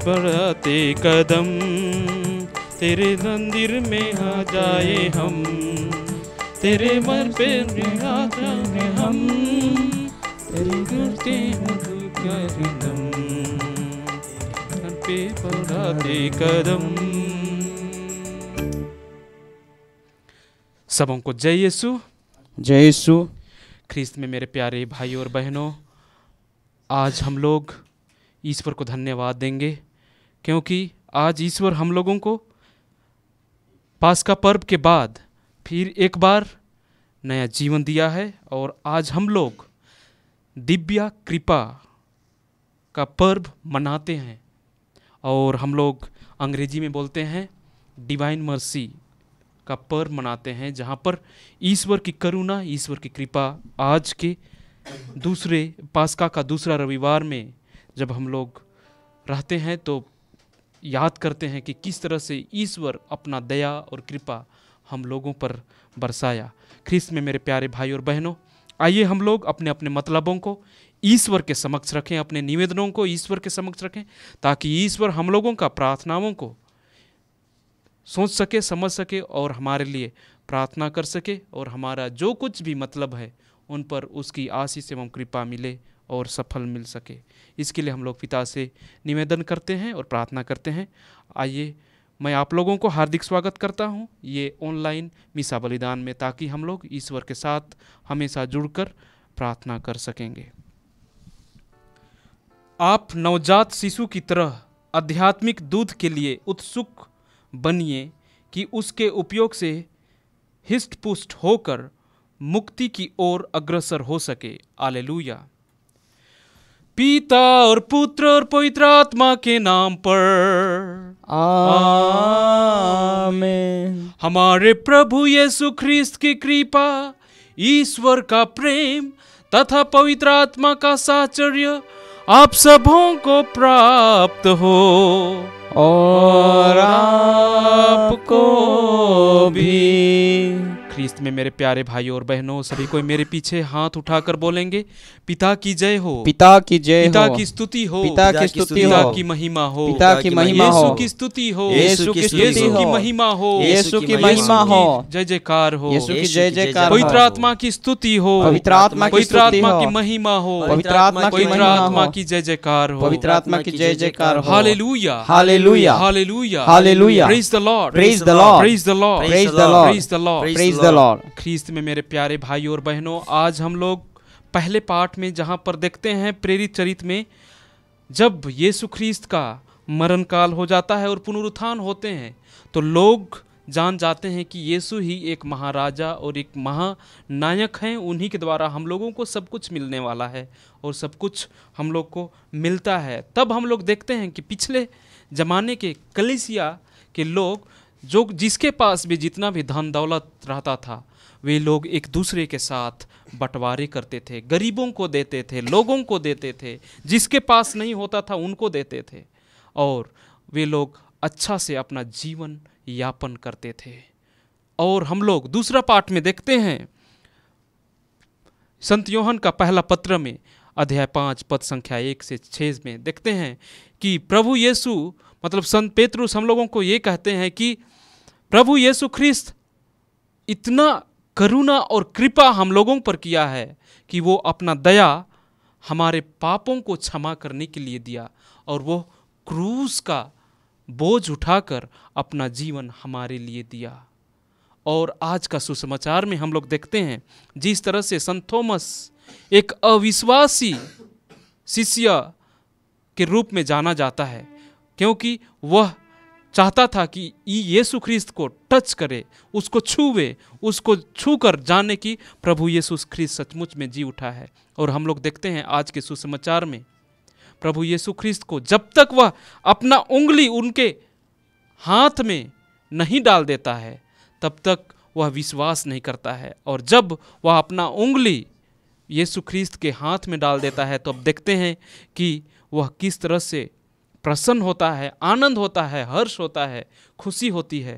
बढ़ाते कदम, तेरे मंदिर में आ जाए हम, तेरे मर पे आ जाए हम, तेरे करते हैं कदम पे बढ़ाते कदम। सबों को जय यीशु। जय यीशु। ख्रीस्त में मेरे प्यारे भाई और बहनों, आज हम लोग ईश्वर को धन्यवाद देंगे क्योंकि आज ईश्वर हम लोगों को पास्का पर्व के बाद फिर एक बार नया जीवन दिया है और आज हम लोग दिव्य कृपा का पर्व मनाते हैं और हम लोग अंग्रेजी में बोलते हैं डिवाइन मर्सी का पर्व मनाते हैं, जहाँ पर ईश्वर की करुणा, ईश्वर की कृपा आज के दूसरे पास्का का दूसरा रविवार में जब हम लोग रहते हैं तो याद करते हैं कि किस तरह से ईश्वर अपना दया और कृपा हम लोगों पर बरसाया। ख्रीस्त में मेरे प्यारे भाई और बहनों, आइए हम लोग अपने अपने मतलबों को ईश्वर के समक्ष रखें, अपने निवेदनों को ईश्वर के समक्ष रखें, ताकि ईश्वर हम लोगों का प्रार्थनाओं को सोच सके, समझ सके और हमारे लिए प्रार्थना कर सके और हमारा जो कुछ भी मतलब है उन पर उसकी आशीष एवं कृपा मिले और सफल मिल सके। इसके लिए हम लोग पिता से निवेदन करते हैं और प्रार्थना करते हैं। आइए मैं आप लोगों को हार्दिक स्वागत करता हूं ये ऑनलाइन मिसा बलिदान में, ताकि हम लोग ईश्वर के साथ हमेशा जुड़कर प्रार्थना कर सकेंगे। आप नवजात शिशु की तरह आध्यात्मिक दूध के लिए उत्सुक बनिए कि उसके उपयोग से हिष्ट पुष्ट होकर मुक्ति की ओर अग्रसर हो सके। हालेलुया। पिता और पुत्र और पवित्र आत्मा के नाम पर आमीन। हमारे प्रभु यीशु ख्रीस्त की कृपा, ईश्वर का प्रेम तथा पवित्र आत्मा का साहचर्य आप सबों को प्राप्त हो और आपको भी। ख्रीस्त में मेरे प्यारे भाई और बहनों, सभी कोई मेरे पीछे हाथ उठाकर बोलेंगे, पिता की जय हो, पिता की जय हो, पिता की स्तुति हो, पिता की स्तुति हो, पिता की महिमा हो, पिता की महिमा हो, यीशु की स्तुति हो, यीशु की स्तुति हो, की महिमा हो, यीशु की महिमा हो, जय जयकार हो, यीशु की जय जयकार हो, पवित्र आत्मा की स्तुति हो, पवित्र आत्मा की स्तुति हो, की महिमा हो, पवित्र आत्मा की महिमा हो, आत्मा की जय जयकार हो, पवित्र आत्मा की जय जयकार हो। Hallelujah, hallelujah, hallelujah, hallelujah. Praise the Lord, praise the Lord, praise the Lord, praise the Lord, praise the Lord, praise the Lord. ख्रीस्त में मेरे प्यारे भाई और बहनों, आज हम लोग पहले पाठ में जहां पर देखते हैं प्रेरित चरित्र में, जब यीशु ख्रीस्त का मरण काल हो जाता है और पुनरुत्थान होते हैं तो लोग जान जाते हैं कि यीशु ही एक महाराजा और एक महानायक हैं, उन्हीं के द्वारा हम लोगों को सब कुछ मिलने वाला है और सब कुछ हम लोग को मिलता है। तब हम लोग देखते हैं कि पिछले ज़माने के कलीसिया के लोग, जो जिसके पास भी जितना भी धन दौलत रहता था, वे लोग एक दूसरे के साथ बंटवारे करते थे, गरीबों को देते थे, लोगों को देते थे, जिसके पास नहीं होता था उनको देते थे और वे लोग अच्छा से अपना जीवन यापन करते थे। और हम लोग दूसरा पाठ में देखते हैं संत यूहन्ना का पहला पत्र में अध्याय 5 पद संख्या 1 से 6 में देखते हैं कि प्रभु यीशु मतलब संत पेतरुस हम लोगों को ये कहते हैं कि प्रभु यीशु ख्रीस्त इतना करुणा और कृपा हम लोगों पर किया है कि वो अपना दया हमारे पापों को क्षमा करने के लिए दिया और वो क्रूस का बोझ उठाकर अपना जीवन हमारे लिए दिया। और आज का सुसमाचार में हम लोग देखते हैं जिस तरह से संत थॉमस एक अविश्वासी शिष्य के रूप में जाना जाता है, क्योंकि वह चाहता था कि यीशु ख्रीस्त को टच करे, उसको छूवे, उसको छूकर जाने की प्रभु यीशु ख्रीस्त सचमुच में जी उठा है। और हम लोग देखते हैं आज के सुसमाचार में प्रभु यीशु ख्रीस्त को जब तक वह अपना उंगली उनके हाथ में नहीं डाल देता है तब तक वह विश्वास नहीं करता है, और जब वह अपना उंगली यीशु ख्रीस्त के हाथ में डाल देता है तो अब देखते हैं कि वह किस तरह से प्रसन्न होता है, आनंद होता है, हर्ष होता है, खुशी होती है।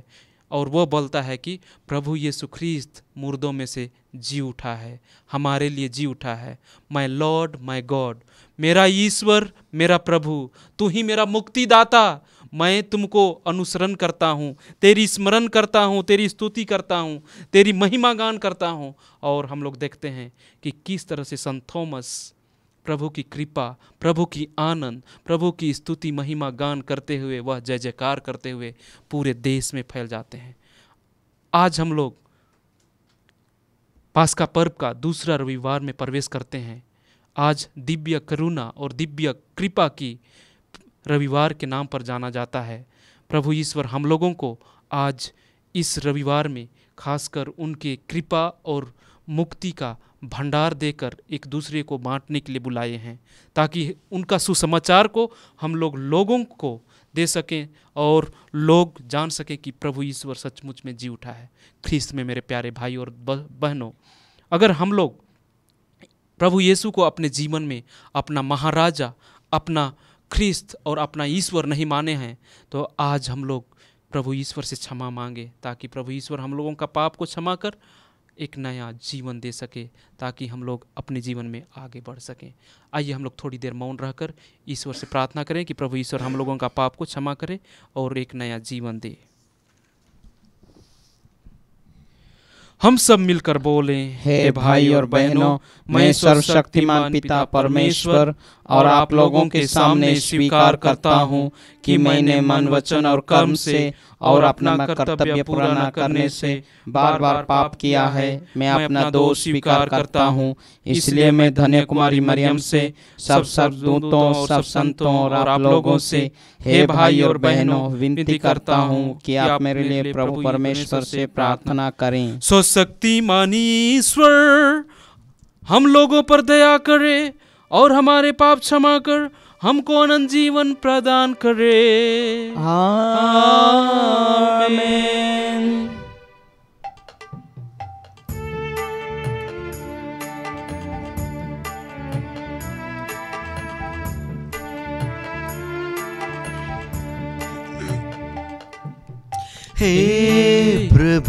और वो बोलता है कि प्रभु यीशु ख्रीस्त मुर्दों में से जी उठा है, हमारे लिए जी उठा है। माय लॉर्ड माय गॉड, मेरा ईश्वर मेरा प्रभु, तू ही मेरा मुक्तिदाता। मैं तुमको अनुसरण करता हूँ, तेरी स्मरण करता हूँ, तेरी स्तुति करता हूँ, तेरी महिमा गान करता हूँ। और हम लोग देखते हैं कि किस तरह से संत थॉमस प्रभु की कृपा, प्रभु की आनंद, प्रभु की स्तुति महिमा गान करते हुए, वह जय जयकार करते हुए पूरे देश में फैल जाते हैं। आज हम लोग पास्का पर्व का दूसरा रविवार में प्रवेश करते हैं। आज दिव्य करुणा और दिव्य कृपा की रविवार के नाम पर जाना जाता है। प्रभु ईश्वर हम लोगों को आज इस रविवार में खासकर उनके कृपा और मुक्ति का भंडार देकर एक दूसरे को बांटने के लिए बुलाए हैं, ताकि उनका सुसमाचार को हम लोगों को दे सकें और लोग जान सकें कि प्रभु ईश्वर सचमुच में जी उठा है। ख्रीस्त में मेरे प्यारे भाई और बहनों, अगर हम लोग प्रभु यीशु को अपने जीवन में अपना महाराजा, अपना ख्रीस्त और अपना ईश्वर नहीं माने हैं, तो आज हम लोग प्रभु ईश्वर से क्षमा मांगे, ताकि प्रभु ईश्वर हम लोगों का पाप को क्षमा कर एक नया जीवन दे सके, ताकि हम लोग अपने जीवन में आगे बढ़ सकें। आइए हम लोग थोड़ी देर मौन रहकर ईश्वर से प्रार्थना करें कि प्रभु ईश्वर हम लोगों का पाप को क्षमा करे और एक नया जीवन दे। हम सब मिलकर बोलें, हे भाई और बहनों, मैं सर्वशक्तिमान पिता परमेश्वर और आप लोगों के सामने स्वीकार करता हूँ कि मैंने मन, वचन और कर्म से और अपना कर्तव्य पूरा न करने से बार बार पाप किया है। मैं अपना दोष स्वीकार करता हूँ। इसलिए मैं धन्य कुमारी मरियम से, सब दूतों, सब संतों और आप लोगों से, हे भाई और बहनों, विनती करता हूँ कि आप मेरे लिए प्रभु परमेश्वर से प्रार्थना करें। सो शक्तिमान ईश्वर हम लोगों पर दया करे और हमारे पाप क्षमा कर हमको अनंत जीवन प्रदान करे। आमीन। हे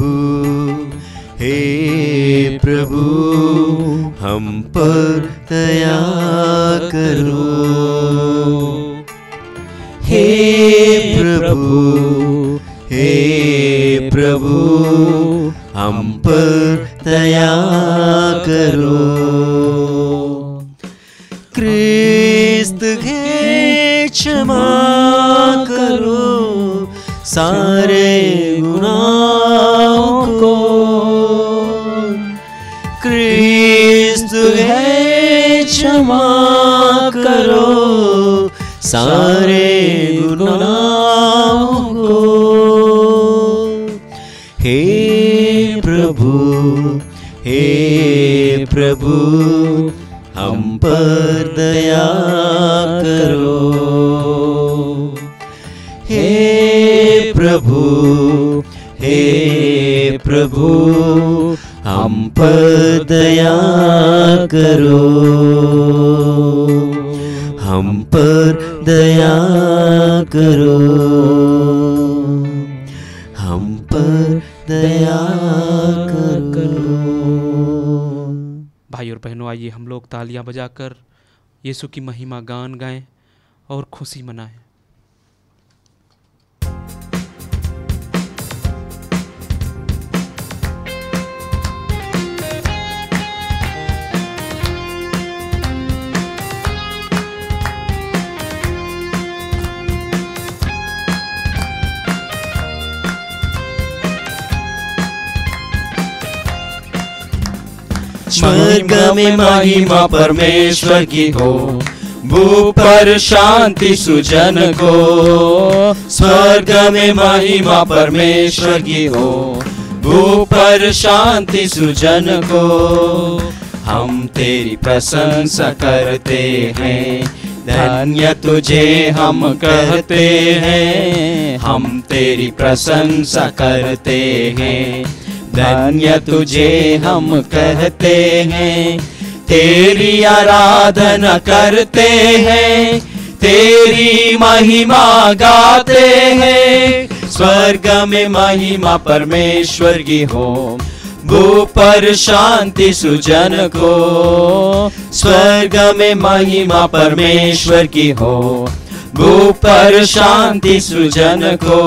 प्रभु हम पर दया करो। हे प्रभु हम पर दया करो। क्रिस्त है क्षमा करो सारे गुनाहों को। क्रिस्त है क्षमा करो सारे गुनाहों को। हे प्रभु हम पर दया करो। हे प्रभु हम पर दया करो। हम पर दया करो। हम पर दया करो। भाई और बहनों, आइए हम लोग तालियां बजाकर यीशु की महिमा गान गाएं और खुशी मनाएं। स्वर्ग में महिमा परमेश्वर की हो, भू पर शांति सुजन को। स्वर्ग में महिमा परमेश्वर की हो, भू पर शांति सुजन को। हम तेरी प्रशंसा करते हैं, धन्य तुझे हम कहते हैं। हम तेरी प्रशंसा करते हैं, धन्य तुझे हम कहते हैं। तेरी आराधना करते हैं, तेरी महिमा गाते हैं। स्वर्ग में महिमा परमेश्वर की हो, भू पर शांति सुजन को। स्वर्ग में महिमा परमेश्वर की हो, भू पर शांति सुजन को।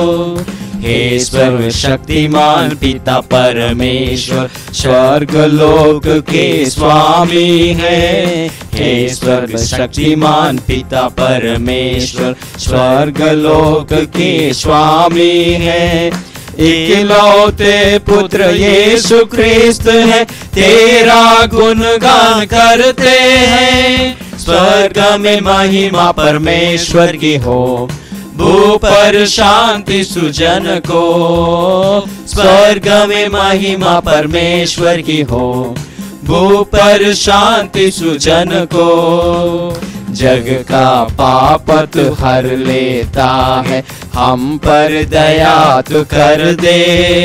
हे सर्वशक्तिमान पिता परमेश्वर, स्वर्ग लोक के स्वामी है। हे सर्वशक्तिमान पिता परमेश्वर, स्वर्ग लोक के स्वामी है। इकलौते पुत्र यीशु ख्रिस्त है, तेरा गुणगान करते हैं। स्वर्ग में महिमा परमेश्वर की हो, भू पर शांति सुजन को। स्वर्ग में महिमा परमेश्वर की हो, भू पर शांति सुजन को। जग का पाप तू हर लेता है, हम पर दया तू कर दे।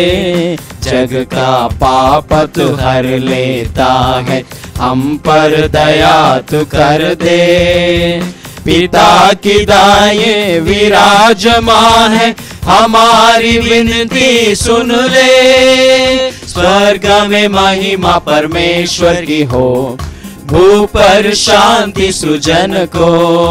जग का पाप तू हर लेता है, हम पर दया तू कर दे। पिता की दाएं विराजमान है, हमारी विनती सुन ले। स्वर्ग में महिमा परमेश्वर की हो, भू पर शांति सुजन को।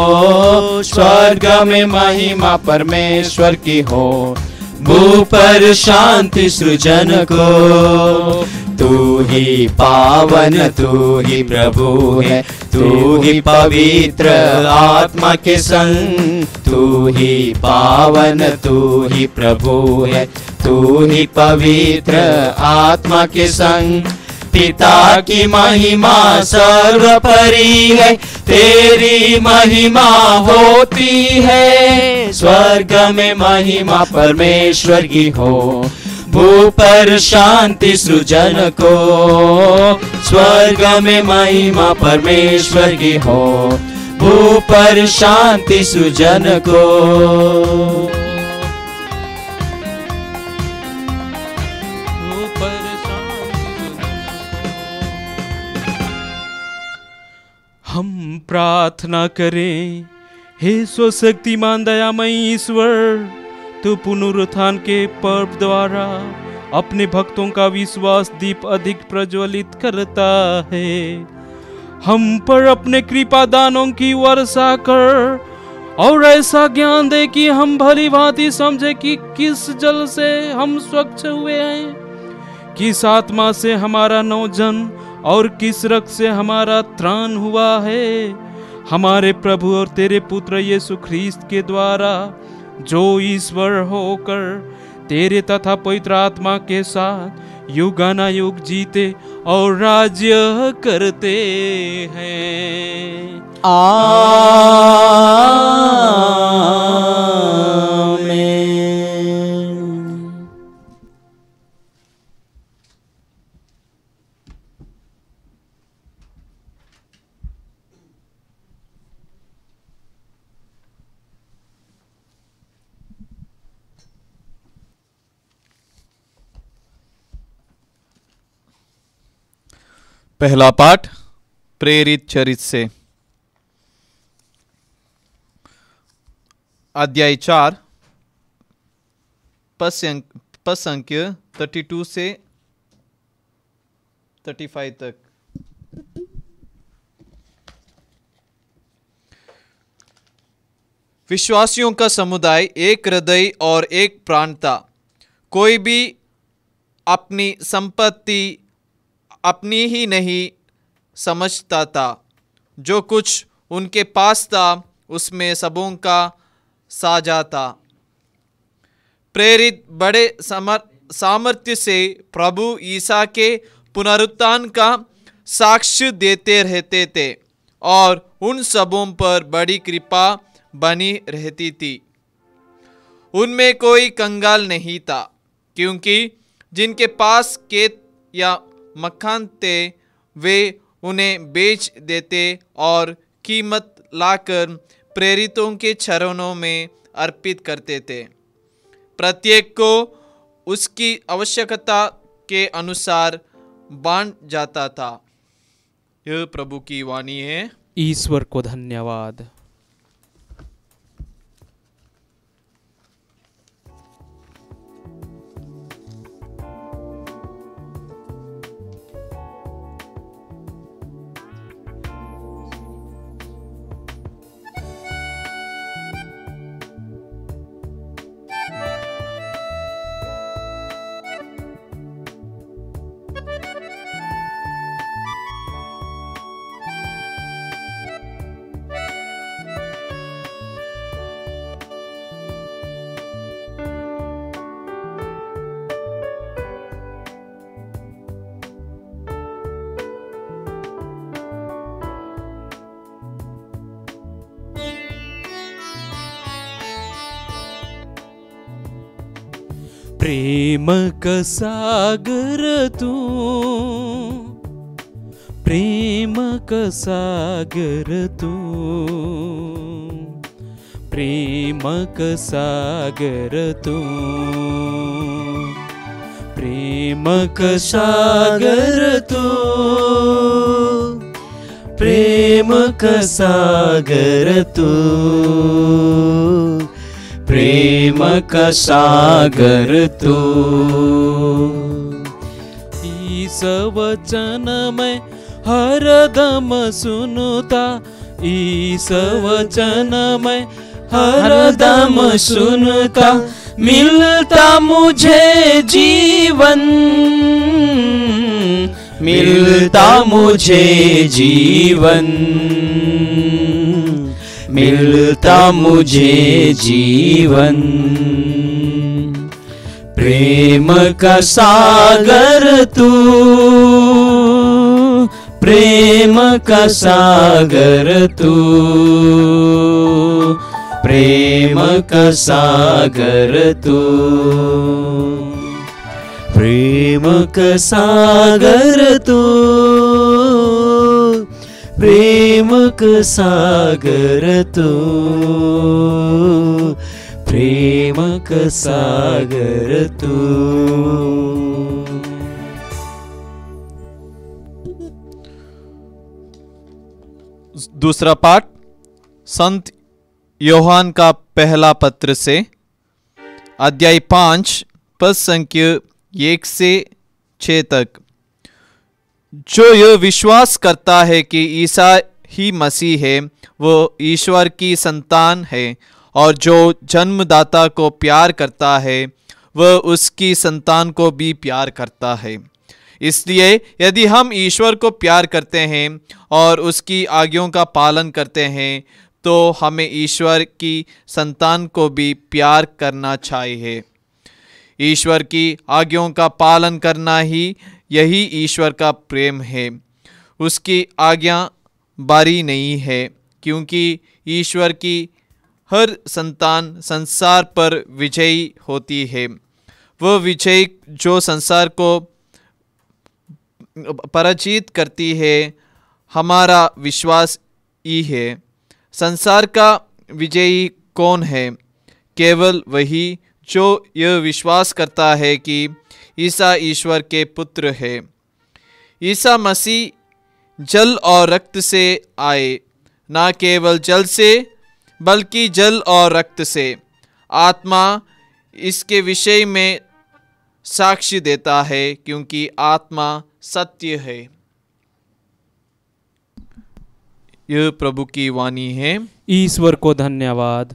स्वर्ग में महिमा परमेश्वर की हो, भू पर शांति सृजन को। तू ही पावन, तू ही प्रभु है, तू ही पवित्र आत्मा के संग। तू ही पावन, तू ही प्रभु है, तू ही पवित्र आत्मा के संग। पिता की महिमा सर्वोपरि है, तेरी महिमा होती है। स्वर्ग में महिमा परमेश्वर की हो, भू पर शांति सृजन को। स्वर्ग में महिमा परमेश्वर की हो, भू पर शांति सृजन को। हम प्रार्थना करें। हे स्वशक्तिमान दयामय ईश्वर, तू पुनरुत्थान के पर्व द्वारा अपने भक्तों का विश्वास दीप अधिक प्रज्वलित करता है। हम पर अपने कृपा दानों की वर्षा कर और ऐसा ज्ञान दे कि हम भली भांति समझे कि किस जल से हम स्वच्छ हुए हैं, किस आत्मा से हमारा नवजन्म और किस रक्त से हमारा त्राण हुआ है। हमारे प्रभु और तेरे पुत्र यीशु ख्रीस्त के द्वारा, जो ईश्वर होकर तेरे तथा पवित्र आत्मा के साथ युगानुयुग जीते और राज्य करते हैं। आमीन। पहला पाठ प्रेरित चरित्र से, अध्याय 4 पद संख्या 32 से 35 तक। विश्वासियों का समुदाय एक हृदय और एक प्राण था। कोई भी अपनी संपत्ति अपनी ही नहीं समझता था। जो कुछ उनके पास था उसमें सबों का साझा था। प्रेरित बड़े सामर्थ्य से प्रभु ईसा के पुनरुत्थान का साक्ष्य देते रहते थे और उन सबों पर बड़ी कृपा बनी रहती थी। उनमें कोई कंगाल नहीं था, क्योंकि जिनके पास खेत या मकान थे वे उन्हें बेच देते और कीमत लाकर प्रेरितों के चरणों में अर्पित करते थे। प्रत्येक को उसकी आवश्यकता के अनुसार बांट जाता था। यह प्रभु की वाणी है। ईश्वर को धन्यवाद। प्रेम का सागर तू, प्रेम का सागर तू, प्रेम का सागर तू, प्रेम का सागर तू, प्रेम का सागर तू, प्रेम का सागर तू। इस वचन में हरदम सुनता, इस वचन में हरदम सुनता, मिलता मुझे जीवन, मिलता मुझे जीवन, मिलता मुझे जीवन। प्रेम का सागर तू, प्रेम का सागर तू, प्रेम का सागर तू, प्रेम का सागर तू, प्रेम का सागर तू, प्रेम का सागर तू। दूसरा पाठ संत योहान का पहला पत्र से अध्याय 5 पद संख्या 1 से 6 तक। जो यह विश्वास करता है कि ईसा ही मसीह है, वो ईश्वर की संतान है, और जो जन्मदाता को प्यार करता है वह उसकी संतान को भी प्यार करता है। इसलिए यदि हम ईश्वर को प्यार करते हैं और उसकी आज्ञाओं का पालन करते हैं तो हमें ईश्वर की संतान को भी प्यार करना चाहिए। ईश्वर की आज्ञाओं का पालन करना ही यही ईश्वर का प्रेम है। उसकी आज्ञा बारी नहीं है, क्योंकि ईश्वर की हर संतान संसार पर विजयी होती है। वह विजय जो संसार को पराजित करती है, हमारा विश्वास ही है। संसार का विजयी कौन है? केवल वही जो यह विश्वास करता है कि ईसा ईश्वर के पुत्र है। ईसा मसीह जल और रक्त से आए, ना केवल जल से बल्कि जल और रक्त से। आत्मा इसके विषय में साक्ष्य देता है, क्योंकि आत्मा सत्य है। यह प्रभु की वाणी है। ईश्वर को धन्यवाद।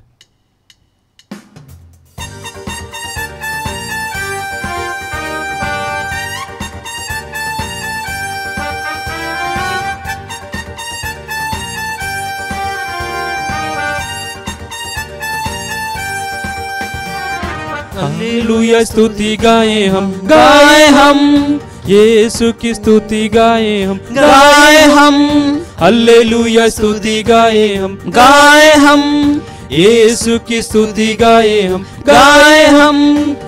हालेलुया स्तुति गाए हम यीशु की स्तुति गाए हम हालेलुया स्तुति गाए हम यीशु की स्तुति गाए हम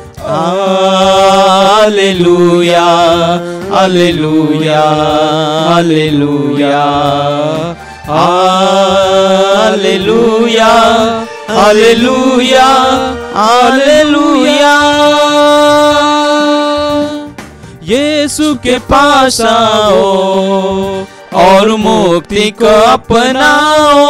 hallelujah hallelujah hallelujah hallelujah hallelujah hallelujah. यीशु के पास आओ और मुक्ति को अपनाओ।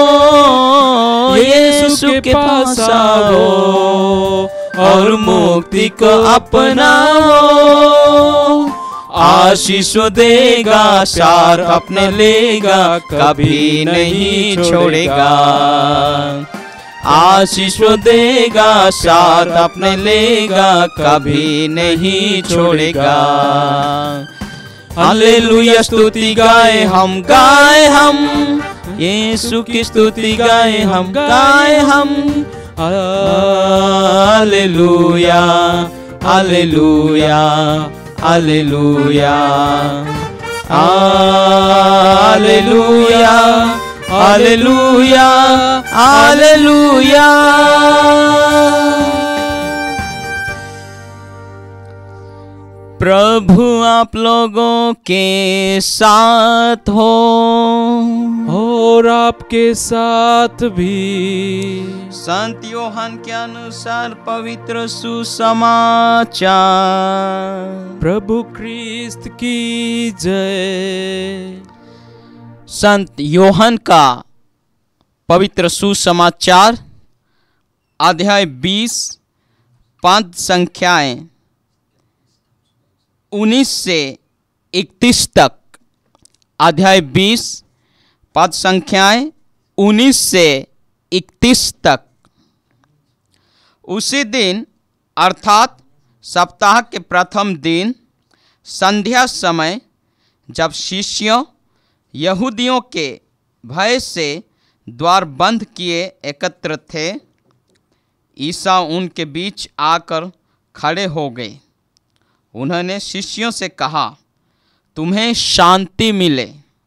यीशु के पास आओ और मुक्ति को अपनाओ। आशीष देगा, सार अपने लेगा, कभी नहीं छोड़ेगा। आशीष देगा, साथ अपने लेगा, कभी नहीं छोड़ेगा। हालेलुया स्तुति गाए हम यीशु की स्तुति गाए हम hallelujah hallelujah hallelujah hallelujah hallelujah hallelujah. प्रभु आप लोगों के साथ हो और आपके साथ भी। संत योहन के अनुसार पवित्र सुसमाचार। प्रभु क्रिस्त की जय। संत योहन का पवित्र सुसमाचार अध्याय 20 पद संख्याएं 19 से 31 तक। अध्याय 20 पद संख्याएं 19 से 31 तक। उसी दिन अर्थात सप्ताह के प्रथम दिन संध्या समय, जब शिष्यों यहूदियों के भय से द्वार बंद किए एकत्र थे, ईसा उनके बीच आकर खड़े हो गए। उन्होंने शिष्यों से कहा, तुम्हें शांति मिले।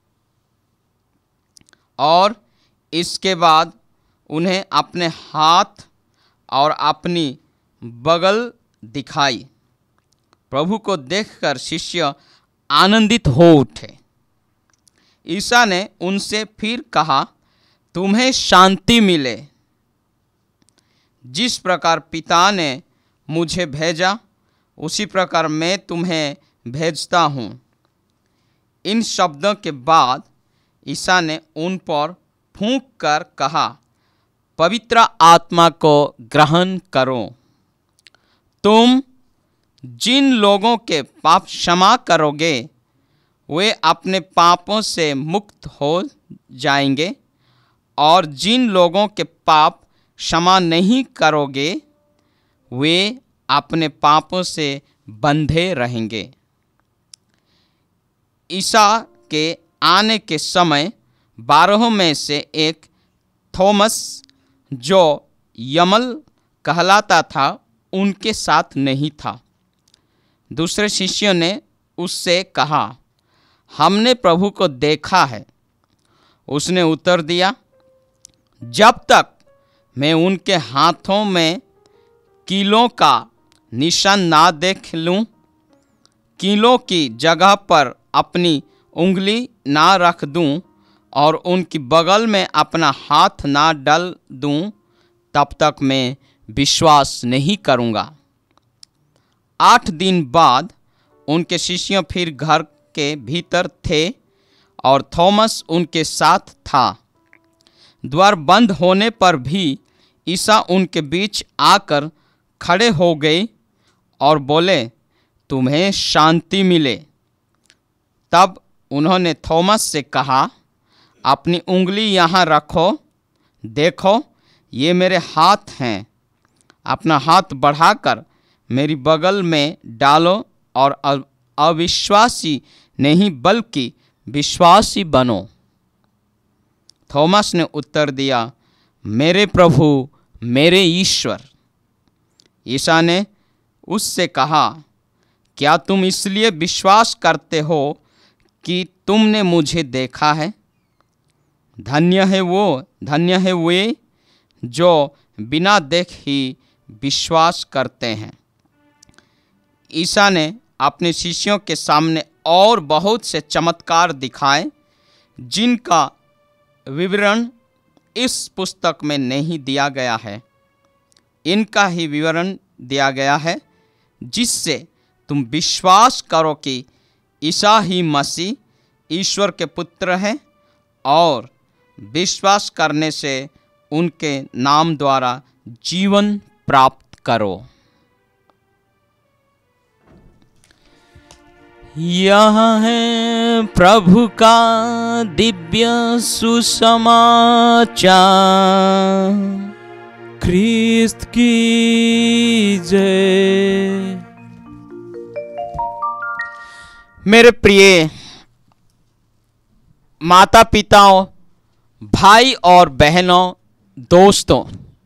और इसके बाद उन्हें अपने हाथ और अपनी बगल दिखाई। प्रभु को देखकर शिष्य आनंदित हो उठे। ईसा ने उनसे फिर कहा, तुम्हें शांति मिले। जिस प्रकार पिता ने मुझे भेजा, उसी प्रकार मैं तुम्हें भेजता हूँ। इन शब्दों के बाद ईसा ने उन पर फूंक कर कहा, पवित्र आत्मा को ग्रहण करो। तुम जिन लोगों के पाप क्षमा करोगे, वे अपने पापों से मुक्त हो जाएंगे, और जिन लोगों के पाप क्षमा नहीं करोगे, वे अपने पापों से बंधे रहेंगे। ईसा के आने के समय 12 में से एक थॉमस, जो यमल कहलाता था, उनके साथ नहीं था। दूसरे शिष्यों ने उससे कहा, हमने प्रभु को देखा है। उसने उत्तर दिया, जब तक मैं उनके हाथों में कीलों का निशान ना देख लूं, कीलों की जगह पर अपनी उंगली ना रख दूं और उनकी बगल में अपना हाथ ना डाल दूं, तब तक मैं विश्वास नहीं करूंगा। 8 दिन बाद उनके शिष्य फिर घर के भीतर थे और थॉमस उनके साथ था। द्वार बंद होने पर भी ईसा उनके बीच आकर खड़े हो गए और बोले, तुम्हें शांति मिले। तब उन्होंने थॉमस से कहा, अपनी उंगली यहाँ रखो, देखो ये मेरे हाथ हैं। अपना हाथ बढ़ाकर मेरी बगल में डालो और अविश्वासी नहीं बल्कि विश्वासी बनो। थॉमस ने उत्तर दिया, मेरे प्रभु, मेरे ईश्वर। ईसा ने उससे कहा, क्या तुम इसलिए विश्वास करते हो कि तुमने मुझे देखा है? धन्य है वे जो बिना देख ही विश्वास करते हैं। ईसा ने अपने शिष्यों के सामने और बहुत से चमत्कार दिखाए, जिनका विवरण इस पुस्तक में नहीं दिया गया है। इनका ही विवरण दिया गया है, जिससे तुम विश्वास करो कि ईसा ही मसीह ईश्वर के पुत्र हैं, और विश्वास करने से उनके नाम द्वारा जीवन प्राप्त करो। यह है प्रभु का दिव्य सुसमाचार। ख्रिस्त की जय। मेरे प्रिय माता पिताओं, भाई और बहनों, दोस्तों,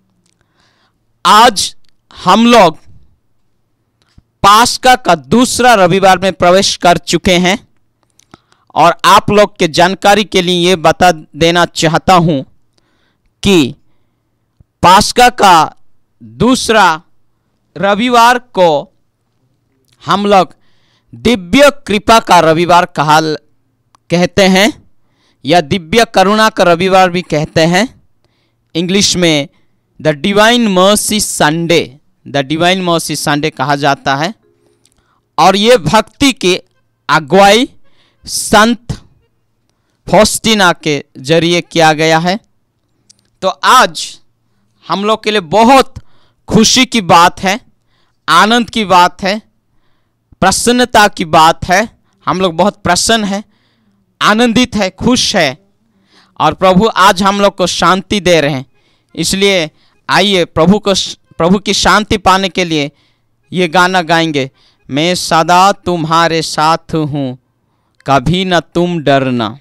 आज हम लोग पास्का का दूसरा रविवार में प्रवेश कर चुके हैं। और आप लोग के जानकारी के लिए ये बता देना चाहता हूं कि पास्का का दूसरा रविवार को हम लोग दिव्य कृपा का रविवार कहते हैं, या दिव्य करुणा का रविवार भी कहते हैं। इंग्लिश में the divine mercy Sunday, the divine mercy Sunday कहा जाता है। और ये भक्ति के अगुवाई संत फॉस्टिना के जरिए किया गया है। तो आज हम लोग के लिए बहुत खुशी की बात है, आनंद की बात है, प्रसन्नता की बात है। हम लोग बहुत प्रसन्न हैं, आनंदित है, खुश है, और प्रभु आज हम लोग को शांति दे रहे हैं। इसलिए आइए प्रभु की शांति पाने के लिए ये गाना गाएंगे। मैं सदा तुम्हारे साथ हूँ, कभी न तुम डरना।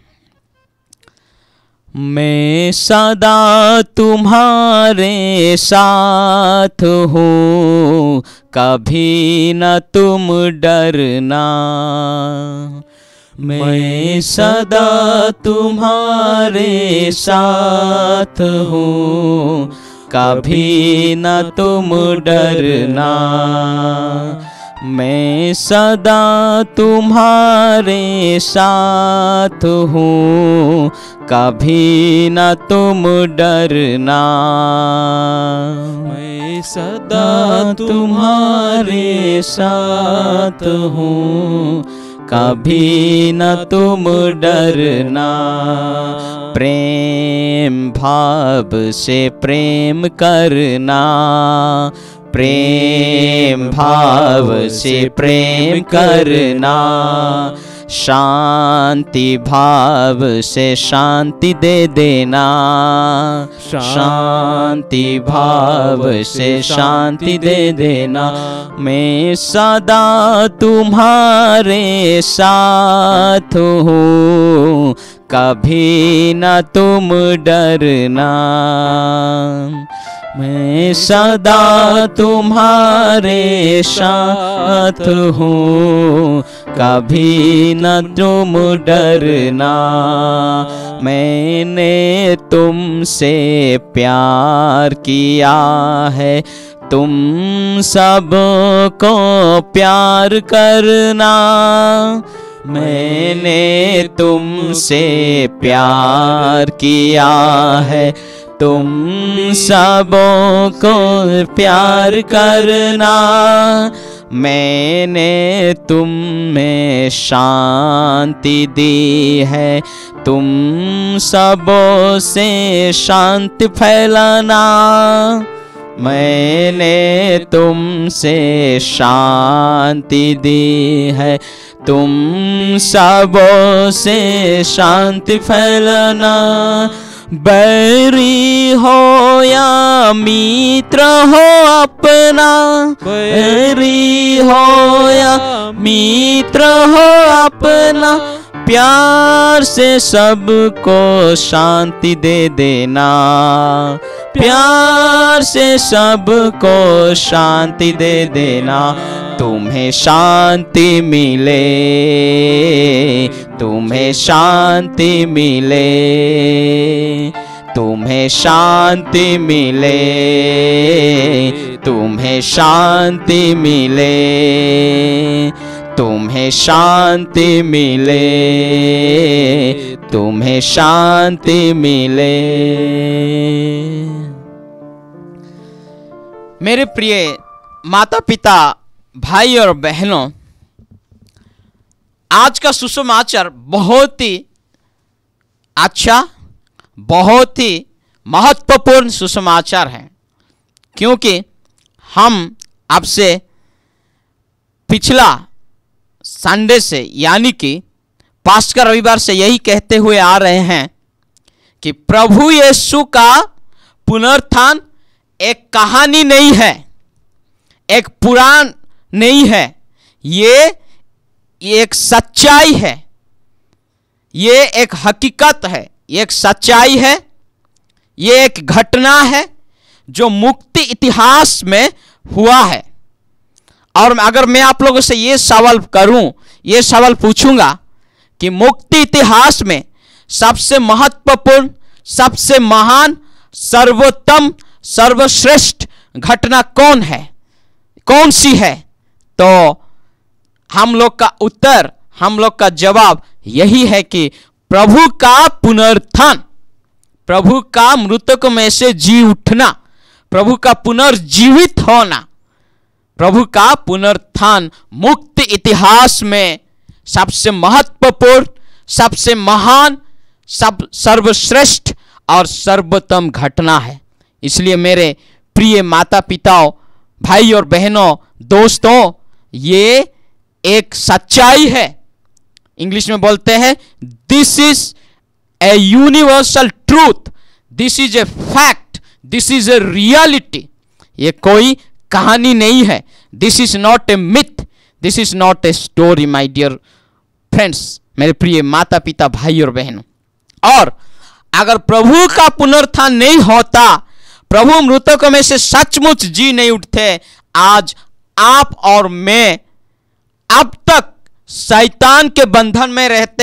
मैं सदा तुम्हारे साथ हूँ, कभी न तुम डरना। मैं सदा तुम्हारे साथ हूँ, कभी न तुम डरना। मैं सदा तुम्हारे साथ हूँ, कभी न तुम डरना। मैं सदा तुम्हारे साथ हूँ, कभी न तुम डरना। प्रेम भाव से प्रेम करना, प्रेम भाव से प्रेम करना। शांति भाव से शांति दे देना, शांति भाव से शांति दे देना। मैं सदा तुम्हारे साथ हूँ, कभी न तुम डरना। मैं सदा तुम्हारे साथ हूँ, कभी न तुम डरना। मैंने तुमसे प्यार किया है, तुम सबको प्यार करना। मैंने तुमसे प्यार किया है, तुम सबों को प्यार करना। मैंने तुम में शांति दी है, तुम सबों से शांति फैलाना। मैंने तुमसे शांति दी है, तुम सबों से शांति फैलाना। बैरी हो या मित्र हो अपना, बैरी हो या मित्र हो अपना, प्यार से सबको शांति दे देना। प्यार से सबको शांति दे देना। तुम्हें शांति मिले, तुम्हें शांति मिले, तुम्हें शांति मिले, तुम्हें शांति मिले, तुम्हें शांति मिले, तुम्हें शांति मिले। मेरे प्रिय माता पिता, भाई और बहनों, आज का सुसमाचार बहुत ही अच्छा, बहुत ही महत्वपूर्ण सुसमाचार है, क्योंकि हम आपसे पिछला संडे से यानी कि पास्का रविवार से यही कहते हुए आ रहे हैं कि प्रभु यीशु का पुनरुत्थान एक कहानी नहीं है, एक पुराण नहीं है, ये एक सच्चाई है, ये एक हकीकत है, ये एक सच्चाई है, ये एक घटना है जो मुक्ति इतिहास में हुआ है। और अगर मैं आप लोगों से ये सवाल करूं, ये सवाल पूछूंगा कि मुक्ति इतिहास में सबसे महत्वपूर्ण, सबसे महान, सर्वोत्तम, सर्वश्रेष्ठ घटना कौन है, कौन सी है, तो हम लोग का उत्तर, हम लोग का जवाब यही है कि प्रभु का पुनरुत्थान, प्रभु का मृतकों में से जी उठना, प्रभु का पुनर्जीवित होना, प्रभु का पुनरुत्थान मुक्त इतिहास में सबसे महत्वपूर्ण, सबसे महान, सर्वश्रेष्ठ और सर्वोत्तम घटना है। इसलिए मेरे प्रिय माता पिताओं, भाई और बहनों, दोस्तों, ये एक सच्चाई है। इंग्लिश में बोलते हैं this is a universal truth, this is a fact, this is a reality. ये कोई कहानी नहीं है, this is not a myth, this is not a story my dear friends, मेरे प्रिय माता पिता, भाई और बहनों। और अगर प्रभु का पुनरुत्थान नहीं होता, प्रभु मृतकों में से सचमुच जी नहीं उठते, आज आप और मैं अब तक शैतान के बंधन में रहते,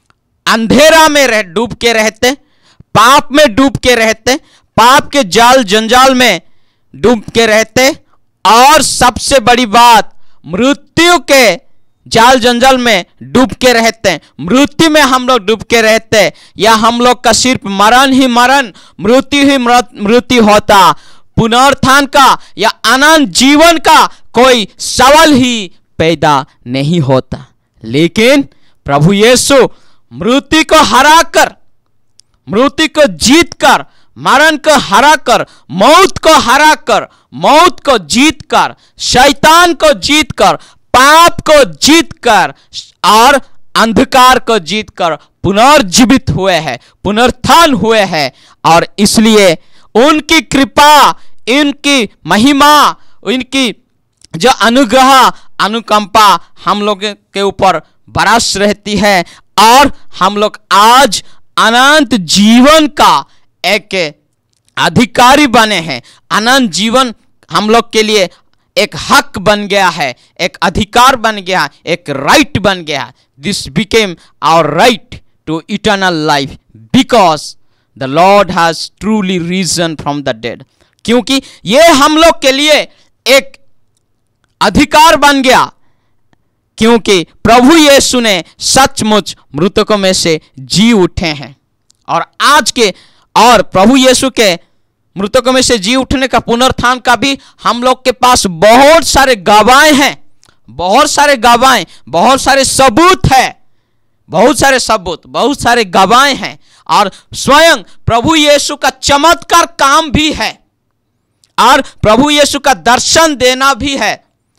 अंधेरा में डूब के रहते, पाप में डूब के रहते, पाप के जाल जंजाल में डूब के रहते, और सबसे बड़ी बात, मृत्यु के जाल जंजाल में डूब के रहते हैं, मृत्यु में हम लोग डूब के रहते हैं, या हम लोग का सिर्फ मरण ही मरण, मृत्यु ही मृत्यु होता, पुनरुत्थान का या अनंत जीवन का कोई सवाल ही पैदा नहीं होता। लेकिन प्रभु यीशु मृत्यु को हराकर, मृत्यु को जीतकर, मरण को हराकर, मौत को हराकर, मौत को जीतकर, शैतान को जीतकर, पाप को जीतकर और अंधकार को जीतकर पुनर्जीवित हुए हैं, पुनरुत्थान हुए हैं। और इसलिए उनकी कृपा, इनकी महिमा, इनकी जो अनुग्रह, अनुकंपा हम लोग के ऊपर बरस रहती है, और हम लोग आज अनंत जीवन का एक अधिकारी बने हैं। अनंत जीवन हम लोग के लिए एक हक बन गया है, एक अधिकार बन गया, एक राइट बन गया। This became our right to eternal life because the Lord has truly risen from the dead. क्योंकि ये हम लोग के लिए एक अधिकार बन गया, क्योंकि प्रभु यीशु ने सचमुच मृतकों में से जी उठे हैं। और आज के और प्रभु यीशु के मृतकों में से जी उठने का, पुनरुत्थान का भी हम लोग के पास बहुत सारे गवाह हैं, बहुत सारे गवाह, बहुत सारे सबूत है, बहुत सारे सबूत, बहुत सारे गवाह हैं। और स्वयं प्रभु यीशु का चमत्कार काम भी है, और प्रभु यीशु का दर्शन देना भी है।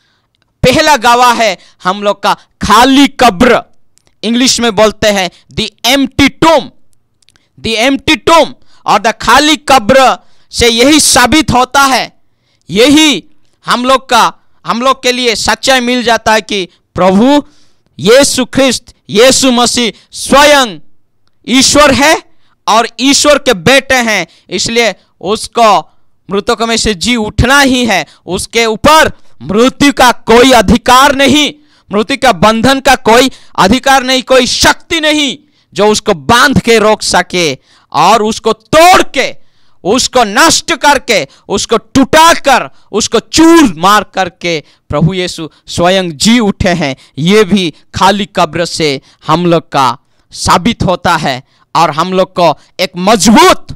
पहला गवाह है हम लोग का खाली कब्र, इंग्लिश में बोलते हैं the empty tomb, the empty tomb. और द खाली कब्र से यही साबित होता है, यही हम लोग के लिए सच्चाई मिल जाता है कि प्रभु यीशु ख्रिस्त, यीशु मसीह स्वयं ईश्वर है और ईश्वर के बेटे हैं। इसलिए उसको मृतकों में से जी उठना ही है, उसके ऊपर मृत्यु का कोई अधिकार नहीं, मृत्यु का बंधन का कोई अधिकार नहीं, कोई शक्ति नहीं जो उसको बांध के रोक सके, और उसको तोड़ के, उसको नष्ट करके, उसको टूटा कर, उसको चूर मार करके प्रभु यीशु स्वयं जी उठे हैं। ये भी खाली कब्र से हम लोग का साबित होता है, और हम लोग को एक मजबूत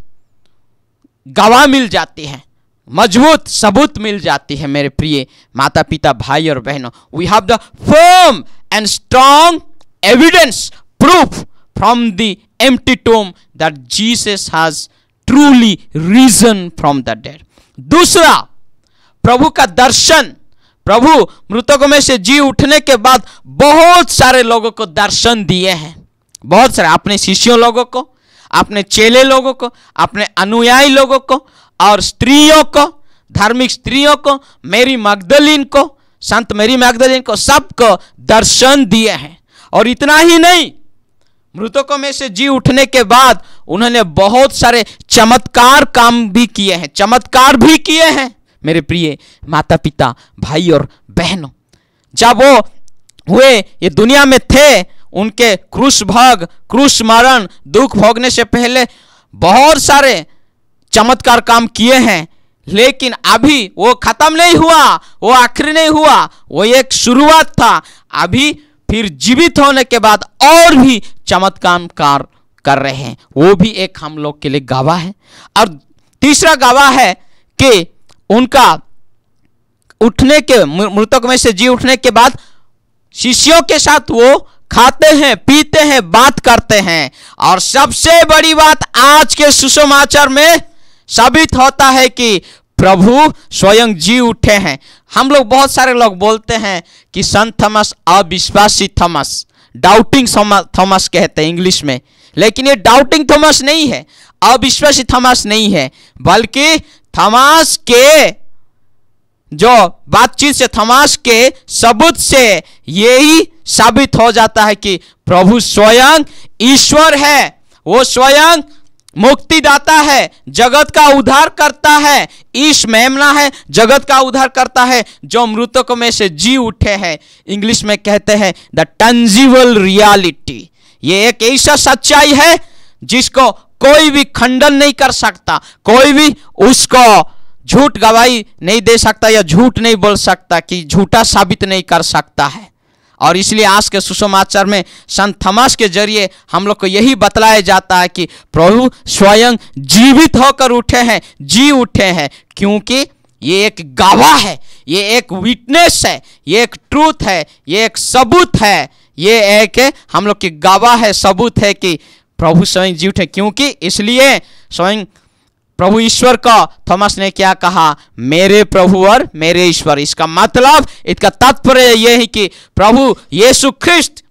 गवाह मिल जाती है, मजबूत सबूत मिल जाती है। मेरे प्रिय माता पिता, भाई और बहनों, we have the firm and strong evidence, proof from the empty tomb that Jesus has truly risen from the dead. दूसरा, प्रभु का दर्शन। प्रभु मृतकों में से जी उठने के बाद बहुत सारे लोगों को दर्शन दिए हैं, बहुत सारे, अपने शिष्यों लोगों को, अपने चेले लोगों को, अपने अनुयायी लोगों को, और स्त्रियों को, धार्मिक स्त्रियों को, मेरी मगदलीन को, संत मेरी मगदलीन को, सबको दर्शन दिए हैं। और इतना ही नहीं, मृतकों में से जी उठने के बाद उन्होंने बहुत सारे चमत्कार काम भी किए हैं, चमत्कार भी किए हैं। मेरे प्रिय माता पिता, भाई और बहनों, जब वो हुए ये दुनिया में थे, उनके क्रूस भाग, क्रूस मरण, दुख भोगने से पहले बहुत सारे चमत्कार काम किए हैं। लेकिन अभी वो खत्म नहीं हुआ, वो आखिरी नहीं हुआ, वो एक शुरुआत था। अभी फिर जीवित होने के बाद और भी चमत्कार कर रहे हैं, वो भी एक हम लोग के लिए गवाह है। और तीसरा गवाह है कि उनका उठने के, मृतक में से जी उठने के बाद शिष्यों के साथ वो खाते हैं, पीते हैं, बात करते हैं। और सबसे बड़ी बात आज के सुसमाचार में साबित होता है कि प्रभु स्वयं जी उठे हैं। हम लोग, बहुत सारे लोग बोलते हैं कि संत थॉमस अविश्वासी थॉमस, डाउटिंग थॉमस कहते हैं इंग्लिश में, लेकिन ये डाउटिंग थॉमस नहीं है, अविश्वासी थॉमस नहीं है, बल्कि थॉमस के जो बातचीत से, थॉमस के सबूत से यही साबित हो जाता है कि प्रभु स्वयं ईश्वर है, वो स्वयं मुक्तिदाता है, जगत का उद्धार करता है, ईश मेमना है, जगत का उद्धार करता है, जो मृतकों में से जी उठे हैं। इंग्लिश में कहते हैं द टंजिबल रियलिटी। ये एक ऐसा सच्चाई है जिसको कोई भी खंडन नहीं कर सकता, कोई भी उसको झूठ गवाही नहीं दे सकता या झूठ नहीं बोल सकता, कि झूठा साबित नहीं कर सकता है। और इसलिए आज के सुसमाचार में संत थॉमस के जरिए हम लोग को यही बतलाया जाता है कि प्रभु स्वयं जीवित होकर उठे हैं, जी उठे हैं, क्योंकि ये एक गवाह है, ये एक विटनेस है, ये एक ट्रूथ है, ये एक सबूत है, ये एक हम लोग की गवाह है, सबूत है कि प्रभु स्वयं जी उठे। क्योंकि इसलिए स्वयं प्रभु ईश्वर को थॉमस ने क्या कहा, मेरे प्रभु और मेरे ईश्वर। इसका मतलब, इसका तात्पर्य यह है कि प्रभु यीशु ख्रिस्त,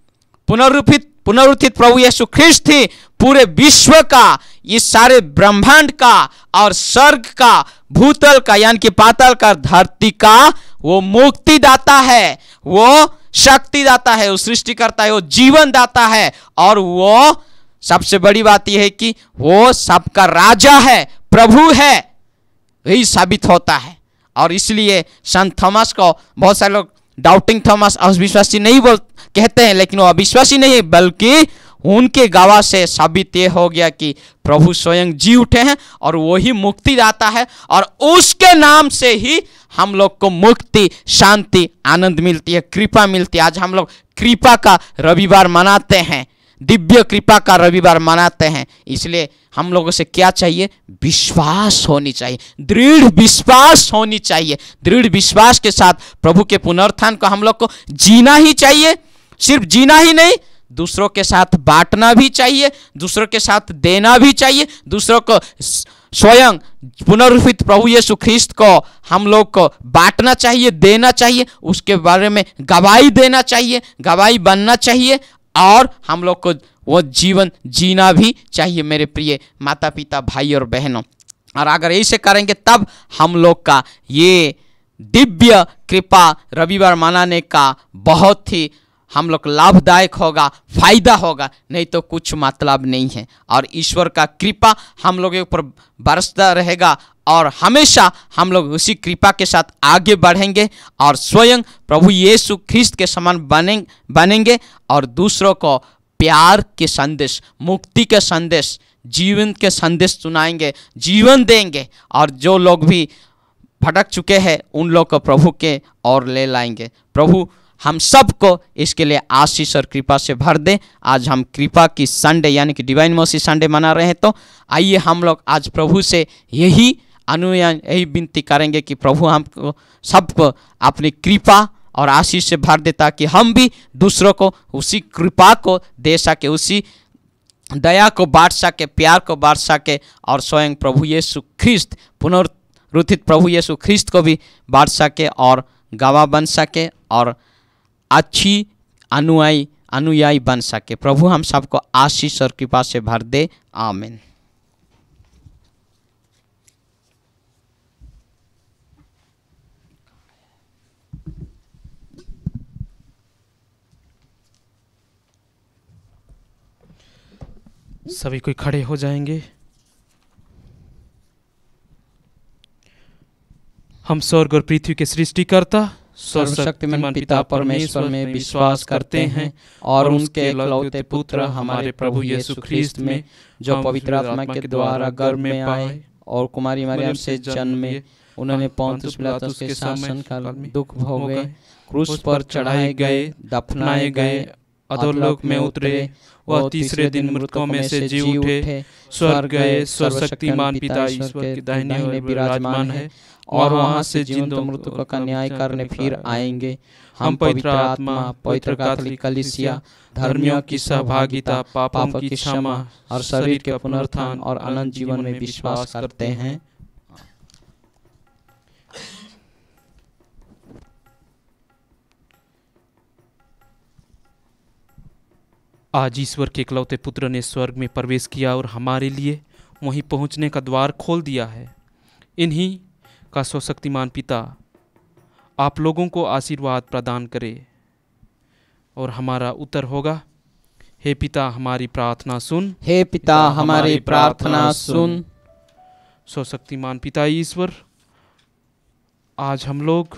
पुनरुत्थित प्रभु यीशु ख्रिस्त ही पूरे विश्व का, इस सारे ब्रह्मांड का और स्वर्ग का, भूतल का यानी कि पाताल का, धरती का वो मुक्तिदाता है, वो शक्तिदाता है, वो सृष्टिकर्ता है, वो जीवन दाता है। और वो सबसे बड़ी बात यह है कि वो सबका राजा है, प्रभु है, यही साबित होता है। और इसलिए संत थॉमस को बहुत सारे लोग डाउटिंग थॉमस, अविश्वासी नहीं कहते हैं, लेकिन वो अविश्वासी नहीं है, बल्कि उनके गवाह से साबित ये हो गया कि प्रभु स्वयं जी उठे हैं और वही मुक्तिदाता है, और उसके नाम से ही हम लोग को मुक्ति, शांति, आनंद मिलती है, कृपा मिलती है। आज हम लोग कृपा का रविवार मनाते हैं, दिव्य कृपा का रविवार मनाते हैं। इसलिए हम लोगों से क्या चाहिए, विश्वास होनी चाहिए, दृढ़ विश्वास होनी चाहिए। दृढ़ विश्वास के साथ प्रभु के पुनरुत्थान को हम लोग को जीना ही चाहिए। सिर्फ जीना ही नहीं, दूसरों के साथ बांटना भी चाहिए, दूसरों के साथ देना भी चाहिए, दूसरों को स्वयं पुनरुत्थित प्रभु यीशु ख्रिस्त को हम लोग को बांटना चाहिए, देना चाहिए, उसके बारे में गवाही देना चाहिए, गवाही बनना चाहिए, और हम लोग को वो जीवन जीना भी चाहिए। मेरे प्रिय माता पिता, भाई और बहनों, और अगर ऐसे करेंगे तब हम लोग का ये दिव्य कृपा रविवार मनाने का बहुत ही हम लोग लाभदायक होगा, फायदा होगा, नहीं तो कुछ मतलब नहीं है। और ईश्वर का कृपा हम लोगों के ऊपर बरसता रहेगा, और हमेशा हम लोग उसी कृपा के साथ आगे बढ़ेंगे और स्वयं प्रभु यीशु ख्रिस्त के समान बनेंगे, और दूसरों को प्यार के संदेश, मुक्ति के संदेश, जीवन के संदेश सुनाएंगे, जीवन देंगे, और जो लोग भी भटक चुके हैं उन लोग को प्रभु के ओर ले लाएंगे। प्रभु हम सबको इसके लिए आशीष और कृपा से भर दें। आज हम कृपा की संडे यानी कि डिवाइन मर्सी संडे मना रहे हैं, तो आइए हम लोग आज प्रभु से यही यही विनती करेंगे कि प्रभु हमको सबको अपनी कृपा और आशीष से भर दे, ताकि हम भी दूसरों को उसी कृपा को दे सके, उसी दया को बांट सके, प्यार को बांट सके, और स्वयं प्रभु यीशु ख्रिस्त, पुनरुत्थित प्रभु यीशु ख्रिस्त को भी बांट सके और गवाह बन सके और अच्छी अनुयायी बन सके। प्रभु हम सबको आशीष और कृपा से भर दे। आमीन। सभी कोई खड़े हो जाएंगे। हम स्वर्ग और पृथ्वी के सृष्टिकर्ता सर्वशक्तिमान पिता परमेश्वर में विश्वास करते हैं और उनके इकलौते पुत्र हमारे प्रभु यीशु ख्रिस्त में, जो पवित्र आत्मा के द्वारा गर्भ में आए और कुमारी मरियम से जन्मे उन्होंने पोंतियुस पिलातुस के शासनकाल में दुख भोगे, क्रूस पर चढ़ाए गए, दफनाए गए, अधोलोक में उतरे, वह तीसरे दिन मृतकों में से जी उठे, स्वर्ग गए, सर्वशक्तिमान पिता ईश्वर के दाहिने ओर विराजमान है, और वहां से जीवित मृतकों का न्याय करने फिर आएंगे। हम पवित्र आत्मा, पवित्र कैथोलिक कलीसिया, धर्मियों की सहभागिता, पापों की क्षमा और शरीर के पुनरुत्थान और अनंत जीवन में विश्वास करते हैं। आज ईश्वर के इकलौते पुत्र ने स्वर्ग में प्रवेश किया और हमारे लिए वहीं पहुंचने का द्वार खोल दिया है। इन्हीं का सर्वशक्तिमान पिता आप लोगों को आशीर्वाद प्रदान करे। और हमारा उत्तर होगा, हे पिता हमारी प्रार्थना सुन, हे पिता हमारी प्रार्थना सुन। सर्वशक्तिमान पिता ईश्वर, आज हम लोग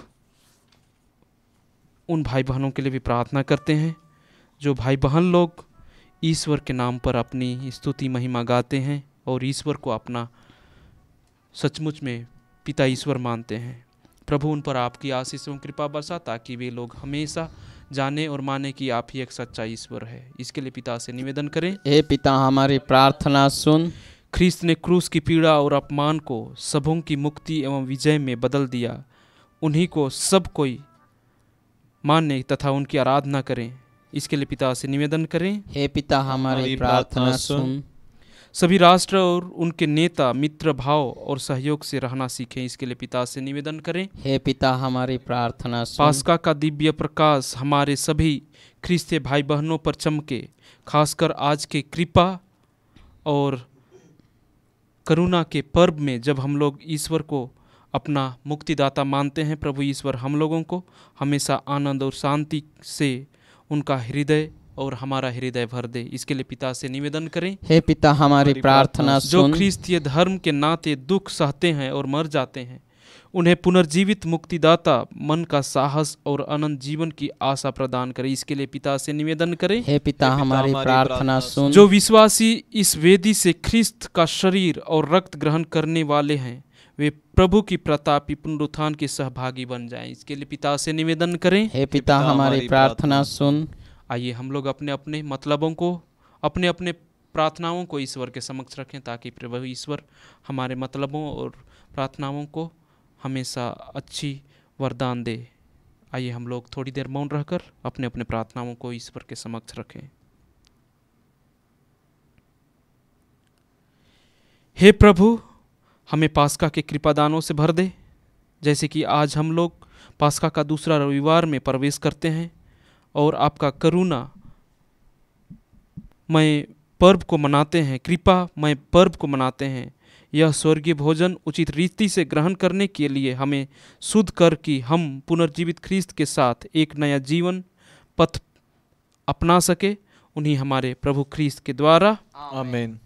उन भाई बहनों के लिए भी प्रार्थना करते हैं जो भाई बहन लोग ईश्वर के नाम पर अपनी स्तुति महिमा गाते हैं और ईश्वर को अपना सचमुच में पिता ईश्वर मानते हैं। प्रभु उन पर आपकी आशीष एवं कृपा बरसा, ताकि वे लोग हमेशा जाने और माने कि आप ही एक सच्चा ईश्वर है। इसके लिए पिता से निवेदन करें, हे पिता हमारी प्रार्थना सुन। ख्रिस्त ने क्रूस की पीड़ा और अपमान को सबों की मुक्ति एवं विजय में बदल दिया। उन्हीं को सब कोई माने तथा उनकी आराधना करें। इसके लिए पिता से निवेदन करें, हे पिता हमारी प्रार्थना सुन। सभी राष्ट्र और उनके नेता मित्र भाव और सहयोग से रहना सीखें। इसके लिए पिता से निवेदन करें, हे पिता हमारी प्रार्थना सुन। पास्का का दिव्य प्रकाश हमारे सभी ख्रिस्तीय भाई बहनों पर चमके, खासकर आज के कृपा और करुणा के पर्व में जब हम लोग ईश्वर को अपना मुक्तिदाता मानते हैं। प्रभु ईश्वर हम लोगों को हमेशा आनंद और शांति से उनका हृदय और हमारा हृदय भर दे। इसके लिए पिता से निवेदन करें, हे पिता हमारी प्रार्थना जो सुन। ख्रिस्तीय धर्म के नाते दुख सहते हैं और मर जाते हैं, उन्हें पुनर्जीवित मुक्तिदाता मन का साहस और अनंत जीवन की आशा प्रदान करे। इसके लिए पिता से निवेदन करें, हे पिता हमारी प्रार्थना सुन। जो विश्वासी इस वेदी से ख्रिस्त का शरीर और रक्त ग्रहण करने वाले हैं, वे प्रभु की प्रतापी पुनरुत्थान के सहभागी बन जाएं। इसके लिए पिता से निवेदन करें, हे पिता हमारी प्रार्थना सुन। आइए हम लोग अपने अपने मतलबों को, अपने अपने प्रार्थनाओं को ईश्वर के समक्ष रखें, ताकि प्रभु ईश्वर हमारे मतलबों और प्रार्थनाओं को हमेशा अच्छी वरदान दे। आइए हम लोग थोड़ी देर मौन रहकर अपने अपने प्रार्थनाओं को ईश्वर के समक्ष रखें। हे प्रभु, हमें पास्का के कृपादानों से भर दे। जैसे कि आज हम लोग पास्का का दूसरा रविवार में प्रवेश करते हैं और आपका करुणा मय पर्व को मनाते हैं, कृपा मय पर्व को मनाते हैं। यह स्वर्गीय भोजन उचित रीति से ग्रहण करने के लिए हमें शुद्ध कर कि हम पुनर्जीवित ख्रिस्त के साथ एक नया जीवन पथ अपना सके। उन्हीं हमारे प्रभु ख्रिस्त के द्वारा, आमीन।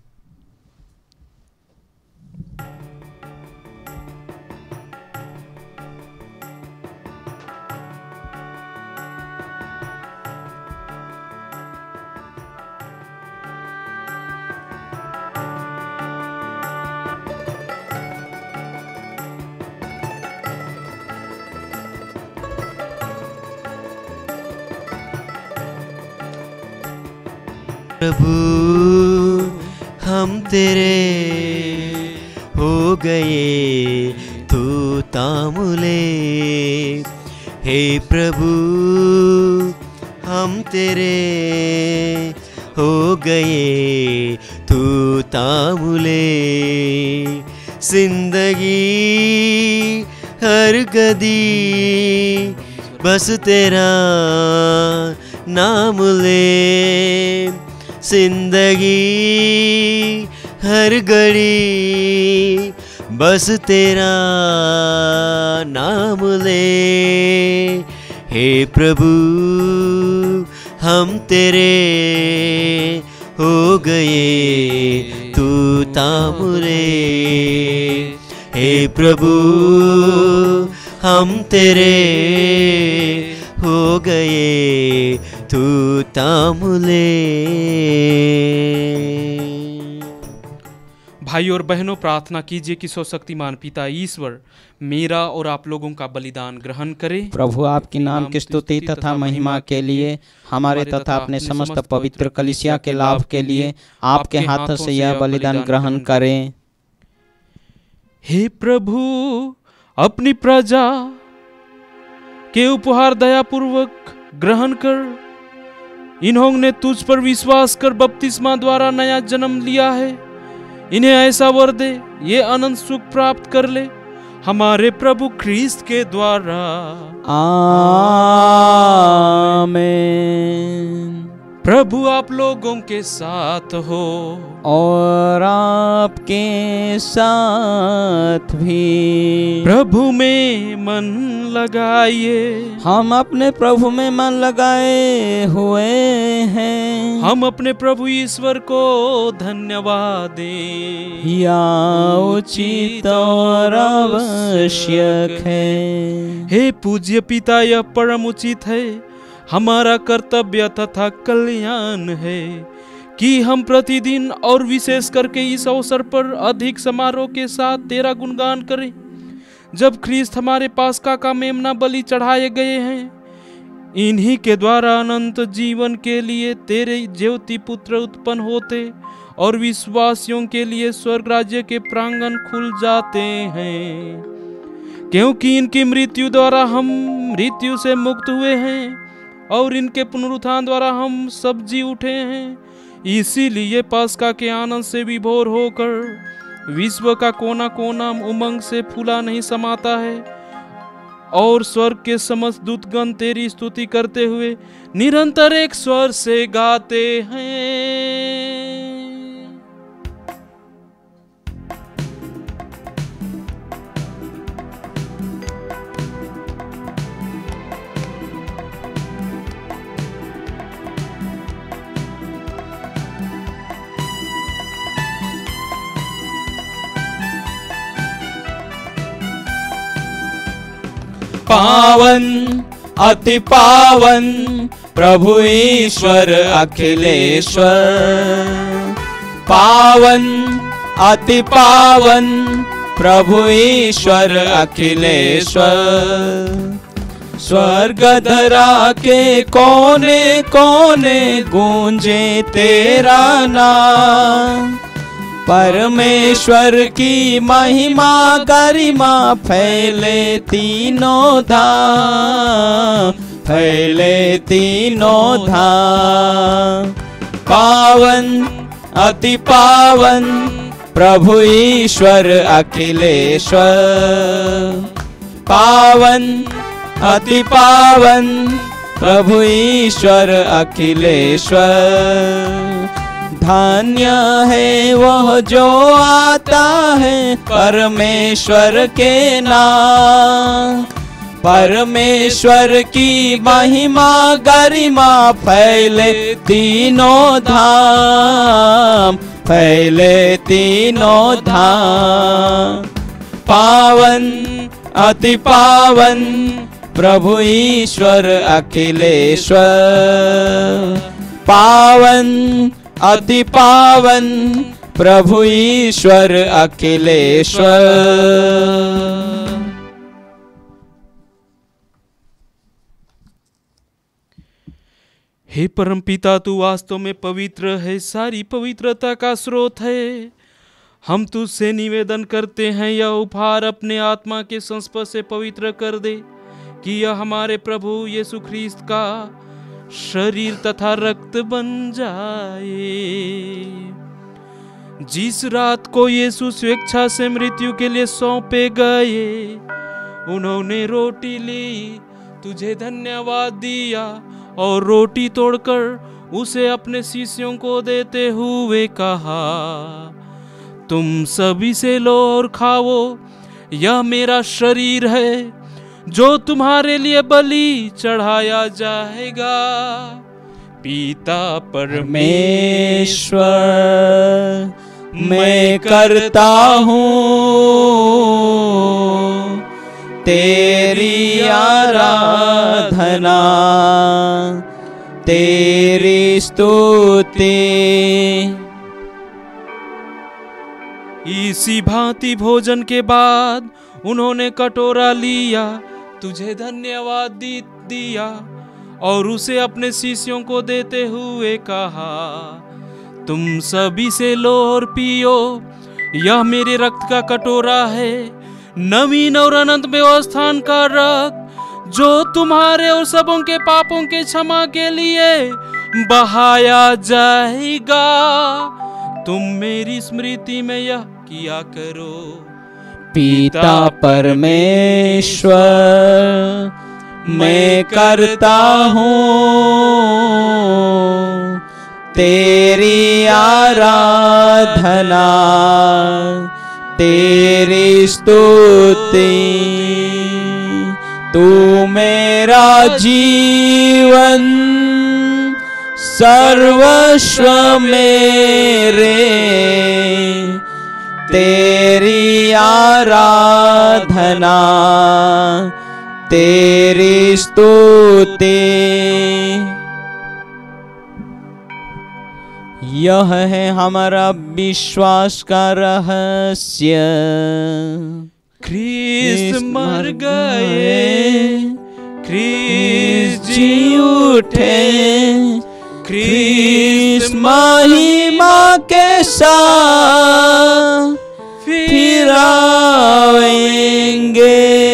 प्रभु हम तेरे हो गए तू तामुले। हे प्रभु हम तेरे हो गए तू तामुले। जिंदगी हर गदी बस तेरा नाम ले। जिंदगी हर घड़ी बस तेरा नाम ले। हे प्रभु हम तेरे हो गए तू तामुले। हे प्रभु हम तेरे हो गए तू तामुले। भाई और बहनों, प्रार्थना कीजिए कि सर्वशक्तिमान पिता ईश्वर मेरा और आप लोगों का बलिदान ग्रहण करे। प्रभु आपके नाम की स्तुति तथा महिमा के लिए, हमारे तथा अपने समस्त पवित्र कलीसिया के लाभ के लिए आपके हाथों से यह बलिदान ग्रहण करें। हे प्रभु, अपनी प्रजा के उपहार दयापूर्वक ग्रहण कर। इन्होंने तुझ पर विश्वास कर बपतिस्मा द्वारा नया जन्म लिया है। इन्हें ऐसा वर दे ये अनंत सुख प्राप्त कर ले, हमारे प्रभु ख्रीस्त के द्वारा। आमीन। प्रभु आप लोगों के साथ हो और आपके साथ भी। प्रभु में मन लगाइए, हम अपने प्रभु में मन लगाए हुए हैं। हम अपने प्रभु ईश्वर को धन्यवाद दें। या उचित और आवश्यक है। हे पूज्य पिता, यह परम उचित है, हमारा कर्तव्य तथा कल्याण है कि हम प्रतिदिन और विशेष करके इस अवसर पर अधिक समारोह के साथ तेरा गुणगान करें, जब ख्रीस्त हमारे पास्का का मेमना बलि चढ़ाए गए हैं। इन्हीं के द्वारा अनंत जीवन के लिए तेरे ज्योति पुत्र उत्पन्न होते और विश्वासियों के लिए स्वर्ग राज्य के प्रांगण खुल जाते हैं, क्योंकि इनकी मृत्यु द्वारा हम मृत्यु से मुक्त हुए हैं और इनके पुनरुत्थान द्वारा हम सब जी उठे हैं। इसीलिए पास्का के आनंद से विभोर होकर विश्व का कोना कोना उमंग से फूला नहीं समाता है, और स्वर्ग के समस्त दूतगण तेरी स्तुति करते हुए निरंतर एक स्वर से गाते हैं। पावन अति पावन प्रभु ईश्वर अखिलेश्वर। पावन अति पावन प्रभु ईश्वर अखिलेश्वर। स्वर्ग धरा के कोने कोने गूंजे तेरा नाम। परमेश्वर की महिमा गरिमा फैले तीनों धाम, फैले तीनों धाम। पावन अति पावन प्रभु ईश्वर अखिलेश्वर। पावन अति पावन प्रभु ईश्वर अखिलेश्वर। धन्य है वह जो आता है परमेश्वर के नाम। परमेश्वर की महिमा गरिमा फैले तीनों धाम, फैले तीनों धाम। पावन अति पावन प्रभु ईश्वर अखिलेश्वर। पावन अति पावन प्रभु ईश्वर अखिलेश्वर। हे परमपिता, तू वास्तव में पवित्र है, सारी पवित्रता का स्रोत है। हम तुझसे निवेदन करते हैं, यह उपहार अपने आत्मा के संस्पर्श से पवित्र कर दे, कि यह हमारे प्रभु यीशु ख्रीस्त का शरीर तथा रक्त बन जाए। जिस रात को यीशु स्वेच्छा से मृत्यु के लिए सौंपे गए, उन्होंने रोटी ली, तुझे धन्यवाद दिया और रोटी तोड़कर उसे अपने शिष्यों को देते हुए कहा, तुम सभी से लो और खाओ, यह मेरा शरीर है जो तुम्हारे लिए बलि चढ़ाया जाएगा। पिता परमेश्वर, मैं करता हूँ तेरी आराधना, तेरी स्तुति। इसी भांति भोजन के बाद उन्होंने कटोरा लिया, तुझे धन्यवाद दिया और उसे अपने शिष्यों को देते हुए कहा, तुम सभी से लो और पियो, यह मेरे रक्त का कटोरा है, नवीन और अनंत व्यवस्थान का रक्त, जो तुम्हारे और सबों के पापों के क्षमा के लिए बहाया जाएगा। तुम मेरी स्मृति में यह किया करो। पिता परमेश्वर, मैं करता हूँ तेरी आराधना, तेरी स्तुति, तू मेरा जीवन सर्वस्व मेरे, तेरी आराधना, तेरी स्तुति। यह है हमारा विश्वास का रहस्य। ख्रीस्त मर गए, ख्रीस्त जी उठे, ख्रीस्त महिमा के साथ फिर आएंगे।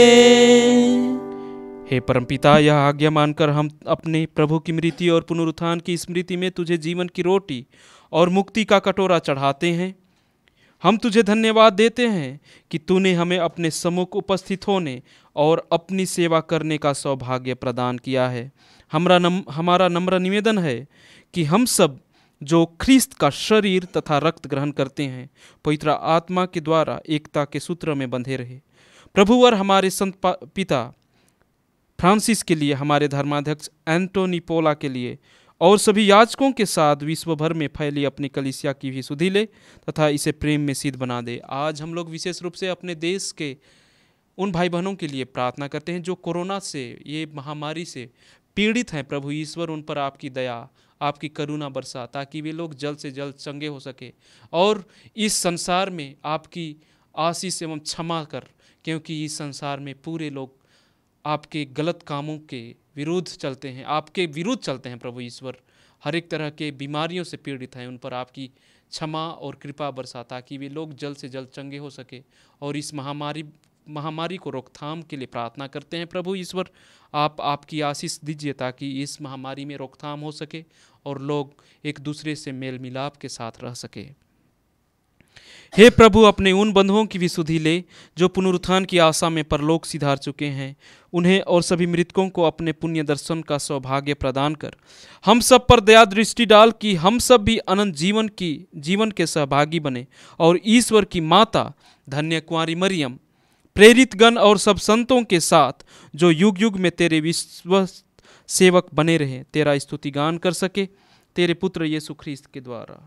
हे परमपिता, यह आज्ञा मानकर हम अपने प्रभु की मृत्यु और पुनरुत्थान की स्मृति में तुझे जीवन की रोटी और मुक्ति का कटोरा चढ़ाते हैं। हम तुझे धन्यवाद देते हैं कि तूने हमें अपने सम्मुख उपस्थित होने और अपनी सेवा करने का सौभाग्य प्रदान किया है। हमारा नम्र निवेदन है कि हम सब जो ख्रीस्त का शरीर तथा रक्त ग्रहण करते हैं, पवित्र आत्मा के द्वारा एकता के सूत्र में बंधे रहे। प्रभु और हमारे संत पिता फ्रांसिस के लिए, हमारे धर्माध्यक्ष एंटोनी पोला के लिए और सभी याजकों के साथ विश्व भर में फैली अपनी कलीसिया की भी सुधि ले तथा इसे प्रेम में सिद्ध बना दे। आज हम लोग विशेष रूप से अपने देश के उन भाई बहनों के लिए प्रार्थना करते हैं जो कोरोना से, ये महामारी से पीड़ित हैं। प्रभु ईश्वर उन पर आपकी दया, आपकी करुणा बरसा, ताकि वे लोग जल्द से जल्द चंगे हो सके और इस संसार में आपकी आशीष एवं क्षमा कर, क्योंकि इस संसार में पूरे लोग आपके गलत कामों के विरुद्ध चलते हैं, आपके विरुद्ध चलते हैं। प्रभु ईश्वर हर एक तरह के बीमारियों से पीड़ित हैं, उन पर आपकी क्षमा और कृपा बरसा, ताकि वे लोग जल्द से जल्द चंगे हो सके और इस महामारी को रोकथाम के लिए प्रार्थना करते हैं। प्रभु ईश्वर आप आपकी आशीष दीजिए ताकि इस महामारी में रोकथाम हो सके और लोग एक दूसरे से मेल मिलाप के साथ रह सके। हे प्रभु, अपने उन बंधुओं की भी सुधि ले जो पुनरुत्थान की आशा में परलोक सिधार चुके हैं, उन्हें और सभी मृतकों को अपने पुण्य दर्शन का सौभाग्य प्रदान कर हम सब पर दया दृष्टि डाल कि हम सब भी अनंत जीवन के सहभागी बने और ईश्वर की माता धन्य कुंवारी मरियम, प्रेरित गण और सब संतों के साथ जो युग युग में तेरे विश्व सेवक बने रहे, तेरा स्तुति गान कर सके, तेरे पुत्र यीशु ख्रीस्त के द्वारा।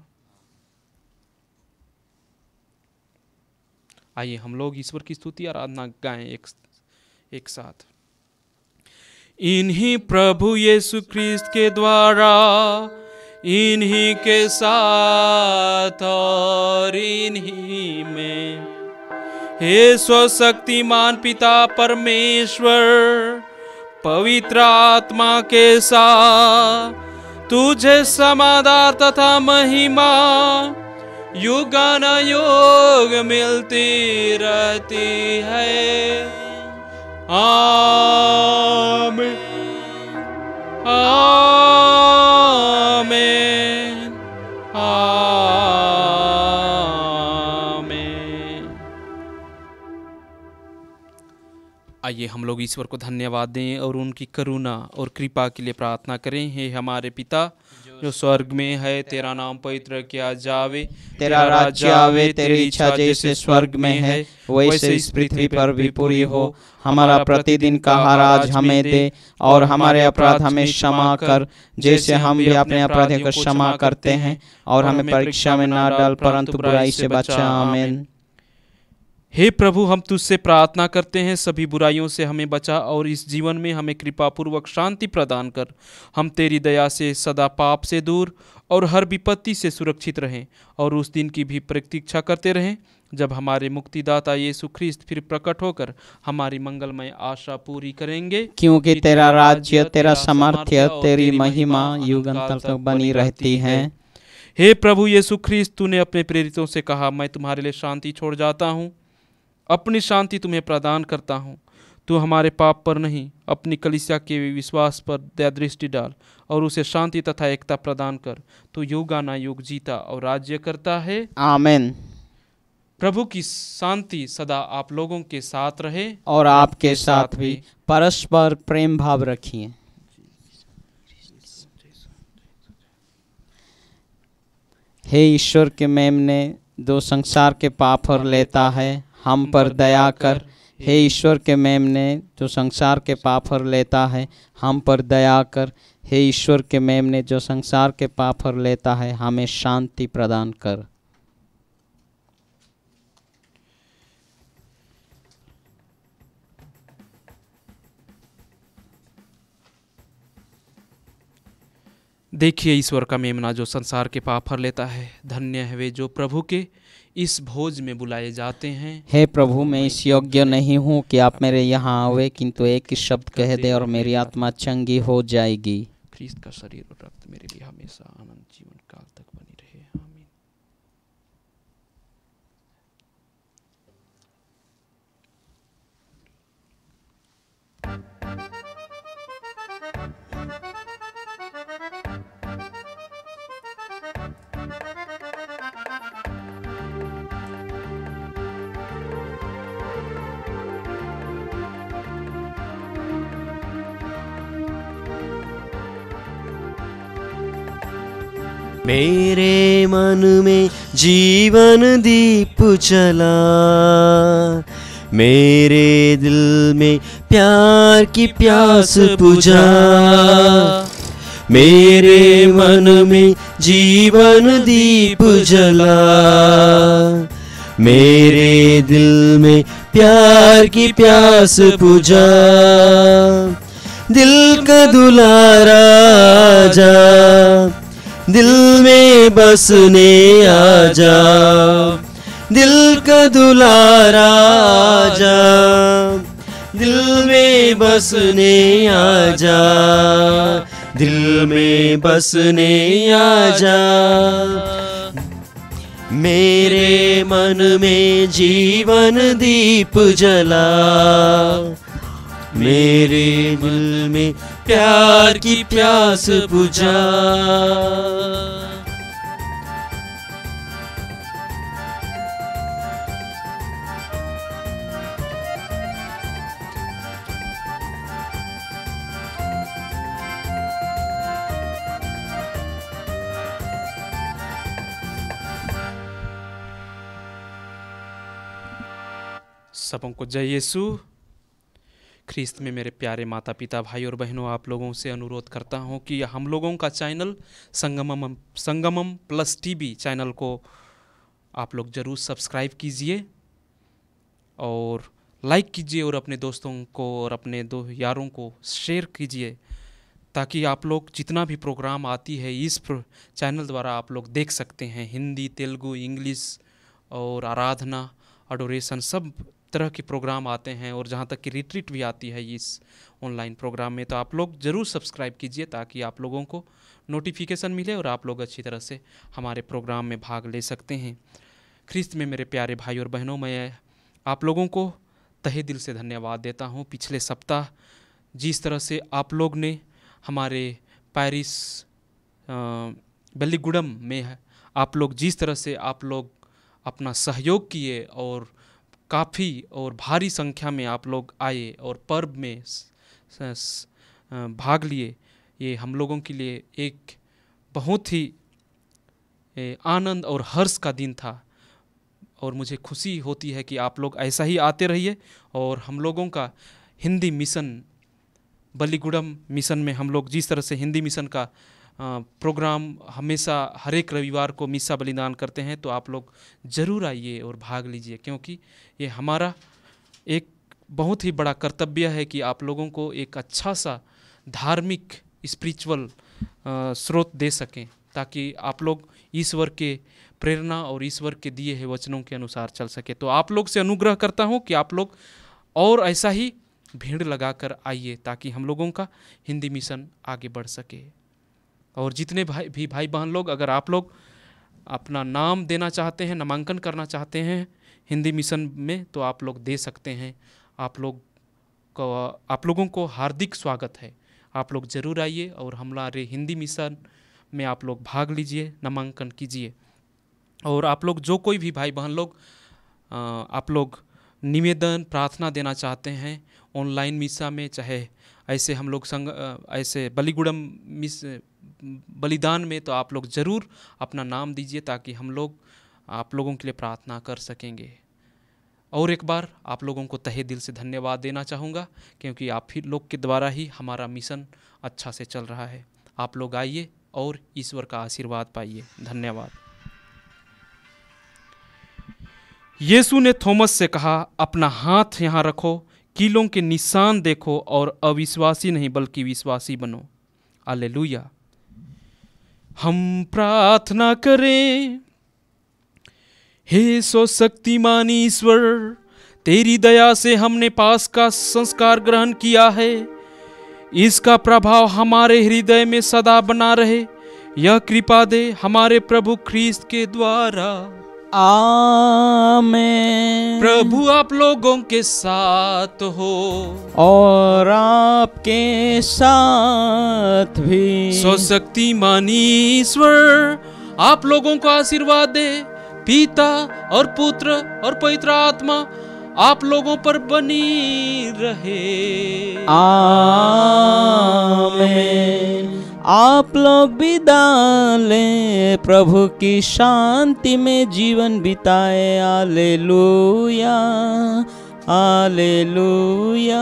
आइए हम लोग ईश्वर की स्तुति आराधना गाएं एक साथ। इन्हीं प्रभु यीशु ख्रीस्त के द्वारा, इन्हीं के साथ और इन्हीं में, हे स्वशक्तिमान पिता परमेश्वर, पवित्र आत्मा के साथ तुझे समाधान तथा महिमा युगानुयुग मिलती रहती है। आमीन आमीन आमीन। आइए हम लोग ईश्वर को धन्यवाद दें और उनकी करुणा और कृपा के लिए प्रार्थना करें। हे हमारे पिता जो स्वर्ग में है, तेरा नाम पवित्र किया जावे, तेरा राज्य आवे, तेरी इच्छा जैसे स्वर्ग में है वैसे इस पृथ्वी पर भी पूरी हो। हमारा प्रतिदिन का आहार आज हमें दे और हमारे अपराध हमें क्षमा कर जैसे हम भी अपने अपराधियों को क्षमा करते हैं, और हमें परीक्षा में ना डाल परंतु बुराई से बचा। आमीन। हे प्रभु, हम तुझसे प्रार्थना करते हैं, सभी बुराइयों से हमें बचा और इस जीवन में हमें कृपा पूर्वक शांति प्रदान कर। हम तेरी दया से सदा पाप से दूर और हर विपत्ति से सुरक्षित रहें और उस दिन की भी प्रतीक्षा करते रहें जब हमारे मुक्तिदाता यीशु ख्रिस्त फिर प्रकट होकर हमारी मंगलमय आशा पूरी करेंगे। क्योंकि तेरा राज्य, तेरा सामर्थ्य, तेरी महिमा युगांतर तक बनी रहती है। हे प्रभु यीशु ख्रिस्त, तूने अपने प्रेरितों से कहा, मैं तुम्हारे लिए शांति छोड़ जाता हूँ, अपनी शांति तुम्हें प्रदान करता हूँ। तू हमारे पाप पर नहीं, अपनी कलीसिया के विश्वास पर दया दृष्टि डाल और उसे शांति तथा एकता प्रदान कर। तू युगानुयुग जीता और राज्य करता है। आमीन। प्रभु की शांति सदा आप लोगों के साथ रहे और आपके साथ भी। परस्पर प्रेम भाव रखिए। हे ईश्वर के मेमने, जो संसार के पाप हर लेता है, हम पर दया कर। हे ईश्वर के मेमने, जो संसार के पाप हर लेता है, हम पर दया कर। हे ईश्वर के मेमने, जो संसार के पाप हर लेता है, हमें शांति प्रदान कर। देखिए ईश्वर का मेमना जो संसार के पाप हर लेता है। धन्य है वे जो प्रभु के इस भोज में बुलाए जाते हैं। हे प्रभु, मैं इस योग्य नहीं हूँ कि आप मेरे यहाँ आवे, किंतु एक ही शब्द कह दे और मेरी आत्मा चंगी हो जाएगी। ख्रिस्त का शरीर और रक्त मेरे लिए हमेशा अनंत जीवन काल तक बनी रहे। आमीन। मेरे मन में जीवन दीप जला, मेरे दिल में प्यार की प्यास बुझा। मेरे मन में जीवन दीप जला, मेरे दिल में प्यार की प्यास बुझा। दिल का दुलारा जा, दिल में बसने आजा। दिल का दुलारा आजा, दिल में बसने आजा। दिल में बसने आजा। मेरे मन में जीवन दीप जला, मेरे दिल में प्यार की प्यास बुझा। सबों को जय यीशु ख्रिस्त में। मेरे प्यारे माता पिता भाई और बहनों, आप लोगों से अनुरोध करता हूं कि हम लोगों का channel Sangamam plus TV channel को आप लोग ज़रूर सब्सक्राइब कीजिए और लाइक कीजिए और अपने दोस्तों को और अपने दो यारों को शेयर कीजिए, ताकि आप लोग जितना भी प्रोग्राम आती है इस चैनल द्वारा आप लोग देख सकते हैं। हिंदी, तेलुगु, इंग्लिश और आराधना, अडोरेशन सब तरह के प्रोग्राम आते हैं और जहाँ तक कि रिट्रीट भी आती है इस ऑनलाइन प्रोग्राम में। तो आप लोग ज़रूर सब्सक्राइब कीजिए ताकि आप लोगों को नोटिफिकेशन मिले और आप लोग अच्छी तरह से हमारे प्रोग्राम में भाग ले सकते हैं। ख्रिस्त में मेरे प्यारे भाई और बहनों, मैं आप लोगों को तहे दिल से धन्यवाद देता हूँ। पिछले सप्ताह जिस तरह से आप लोग ने हमारे पेरिस बल्लीगुडम में आप लोग जिस तरह से आप लोग अपना सहयोग किए और काफ़ी और भारी संख्या में आप लोग आए और पर्व में भाग लिए, ये हम लोगों के लिए एक बहुत ही आनंद और हर्ष का दिन था। और मुझे खुशी होती है कि आप लोग ऐसा ही आते रहिए। और हम लोगों का हिंदी मिशन बल्लीगुडम मिशन में हम लोग जिस तरह से हिंदी मिशन का प्रोग्राम हमेशा हर एक रविवार को मिस्सा बलिदान करते हैं, तो आप लोग ज़रूर आइए और भाग लीजिए, क्योंकि ये हमारा एक बहुत ही बड़ा कर्तव्य है कि आप लोगों को एक अच्छा सा धार्मिक स्पिरिचुअल स्रोत दे सकें, ताकि आप लोग ईश्वर के प्रेरणा और ईश्वर के दिए हुए वचनों के अनुसार चल सके। तो आप लोग से अनुग्रह करता हूँ कि आप लोग और ऐसा ही भीड़ लगाकर आइए ताकि हम लोगों का हिंदी मिशन आगे बढ़ सके। और जितने भाई बहन लोग, अगर आप लोग अपना नाम देना चाहते हैं, नामांकन करना चाहते हैं हिंदी मिशन में, तो आप लोग दे सकते हैं। आप लोगों को हार्दिक स्वागत है। आप लोग ज़रूर आइए और हमारे हिंदी मिशन में आप लोग भाग लीजिए, नामांकन कीजिए। और आप लोग जो कोई भी भाई बहन लोग आप लोग निवेदन प्रार्थना देना चाहते हैं ऑनलाइन मिसा में, चाहे ऐसे हम लोग ऐसे बलिदान में, तो आप लोग ज़रूर अपना नाम दीजिए ताकि हम लोग आप लोगों के लिए प्रार्थना कर सकेंगे। और एक बार आप लोगों को तहे दिल से धन्यवाद देना चाहूँगा, क्योंकि आप ही लोग के द्वारा ही हमारा मिशन अच्छा से चल रहा है। आप लोग आइए और ईश्वर का आशीर्वाद पाइए। धन्यवाद। यीशु ने थॉमस से कहा, अपना हाथ यहाँ रखो, कीलों के निशान देखो और अविश्वासी नहीं बल्कि विश्वासी बनो। हालेलुया। हम प्रार्थना करें। हे सर्वशक्तिमान ईश्वर, तेरी दया से हमने पास का संस्कार ग्रहण किया है। इसका प्रभाव हमारे हृदय में सदा बना रहे, यह कृपा दे हमारे प्रभु ख्रीस्त के द्वारा। आमेन। प्रभु आप लोगों के साथ हो और आपके साथ भी। सर्वशक्तिमान ईश्वर आप लोगों को आशीर्वाद दे। पिता और पुत्र और पवित्र आत्मा आप लोगों पर बनी रहे। आमेन। आप लोग विदा लें, प्रभु की शांति में जीवन बिताए। Hallelujah, hallelujah,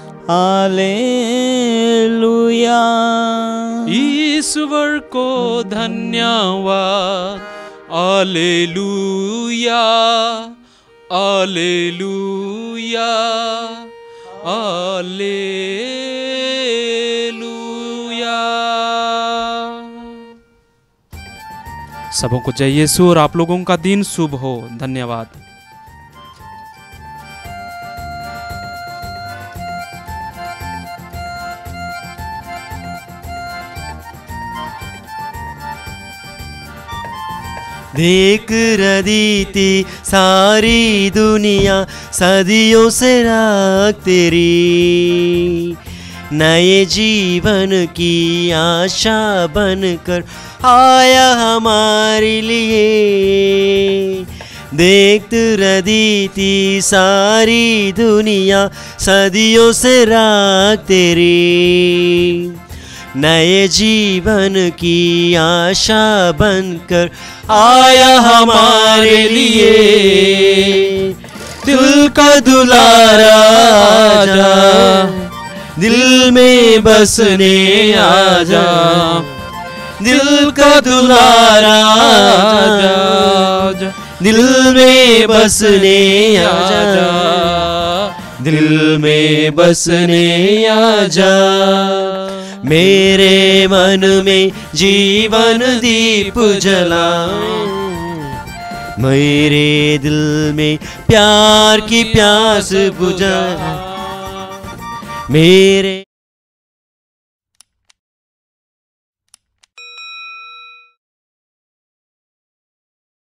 hallelujah. ईश्वर को धन्यवाद। Hallelujah, hallelujah, hallelujah. सबों को जय यीशु और आप लोगों का दिन शुभ हो। धन्यवाद। देख रदीती सारी दुनिया सदियों से राख तेरी, नए जीवन की आशा बनकर आया हमारे लिए। देखत रदीती सारी दुनिया सदियों से राख तेरी, नए जीवन की आशा बनकर आया हमारे लिए। दिल का दुलारा आजा, दिल में बसने आजा, दिल का दुलारा आजा, दिल में बसने आजा, दिल में बसने आजा। मेरे मन में जीवन दीप जला, मेरे दिल में प्यार की प्यास बुझा। मेरे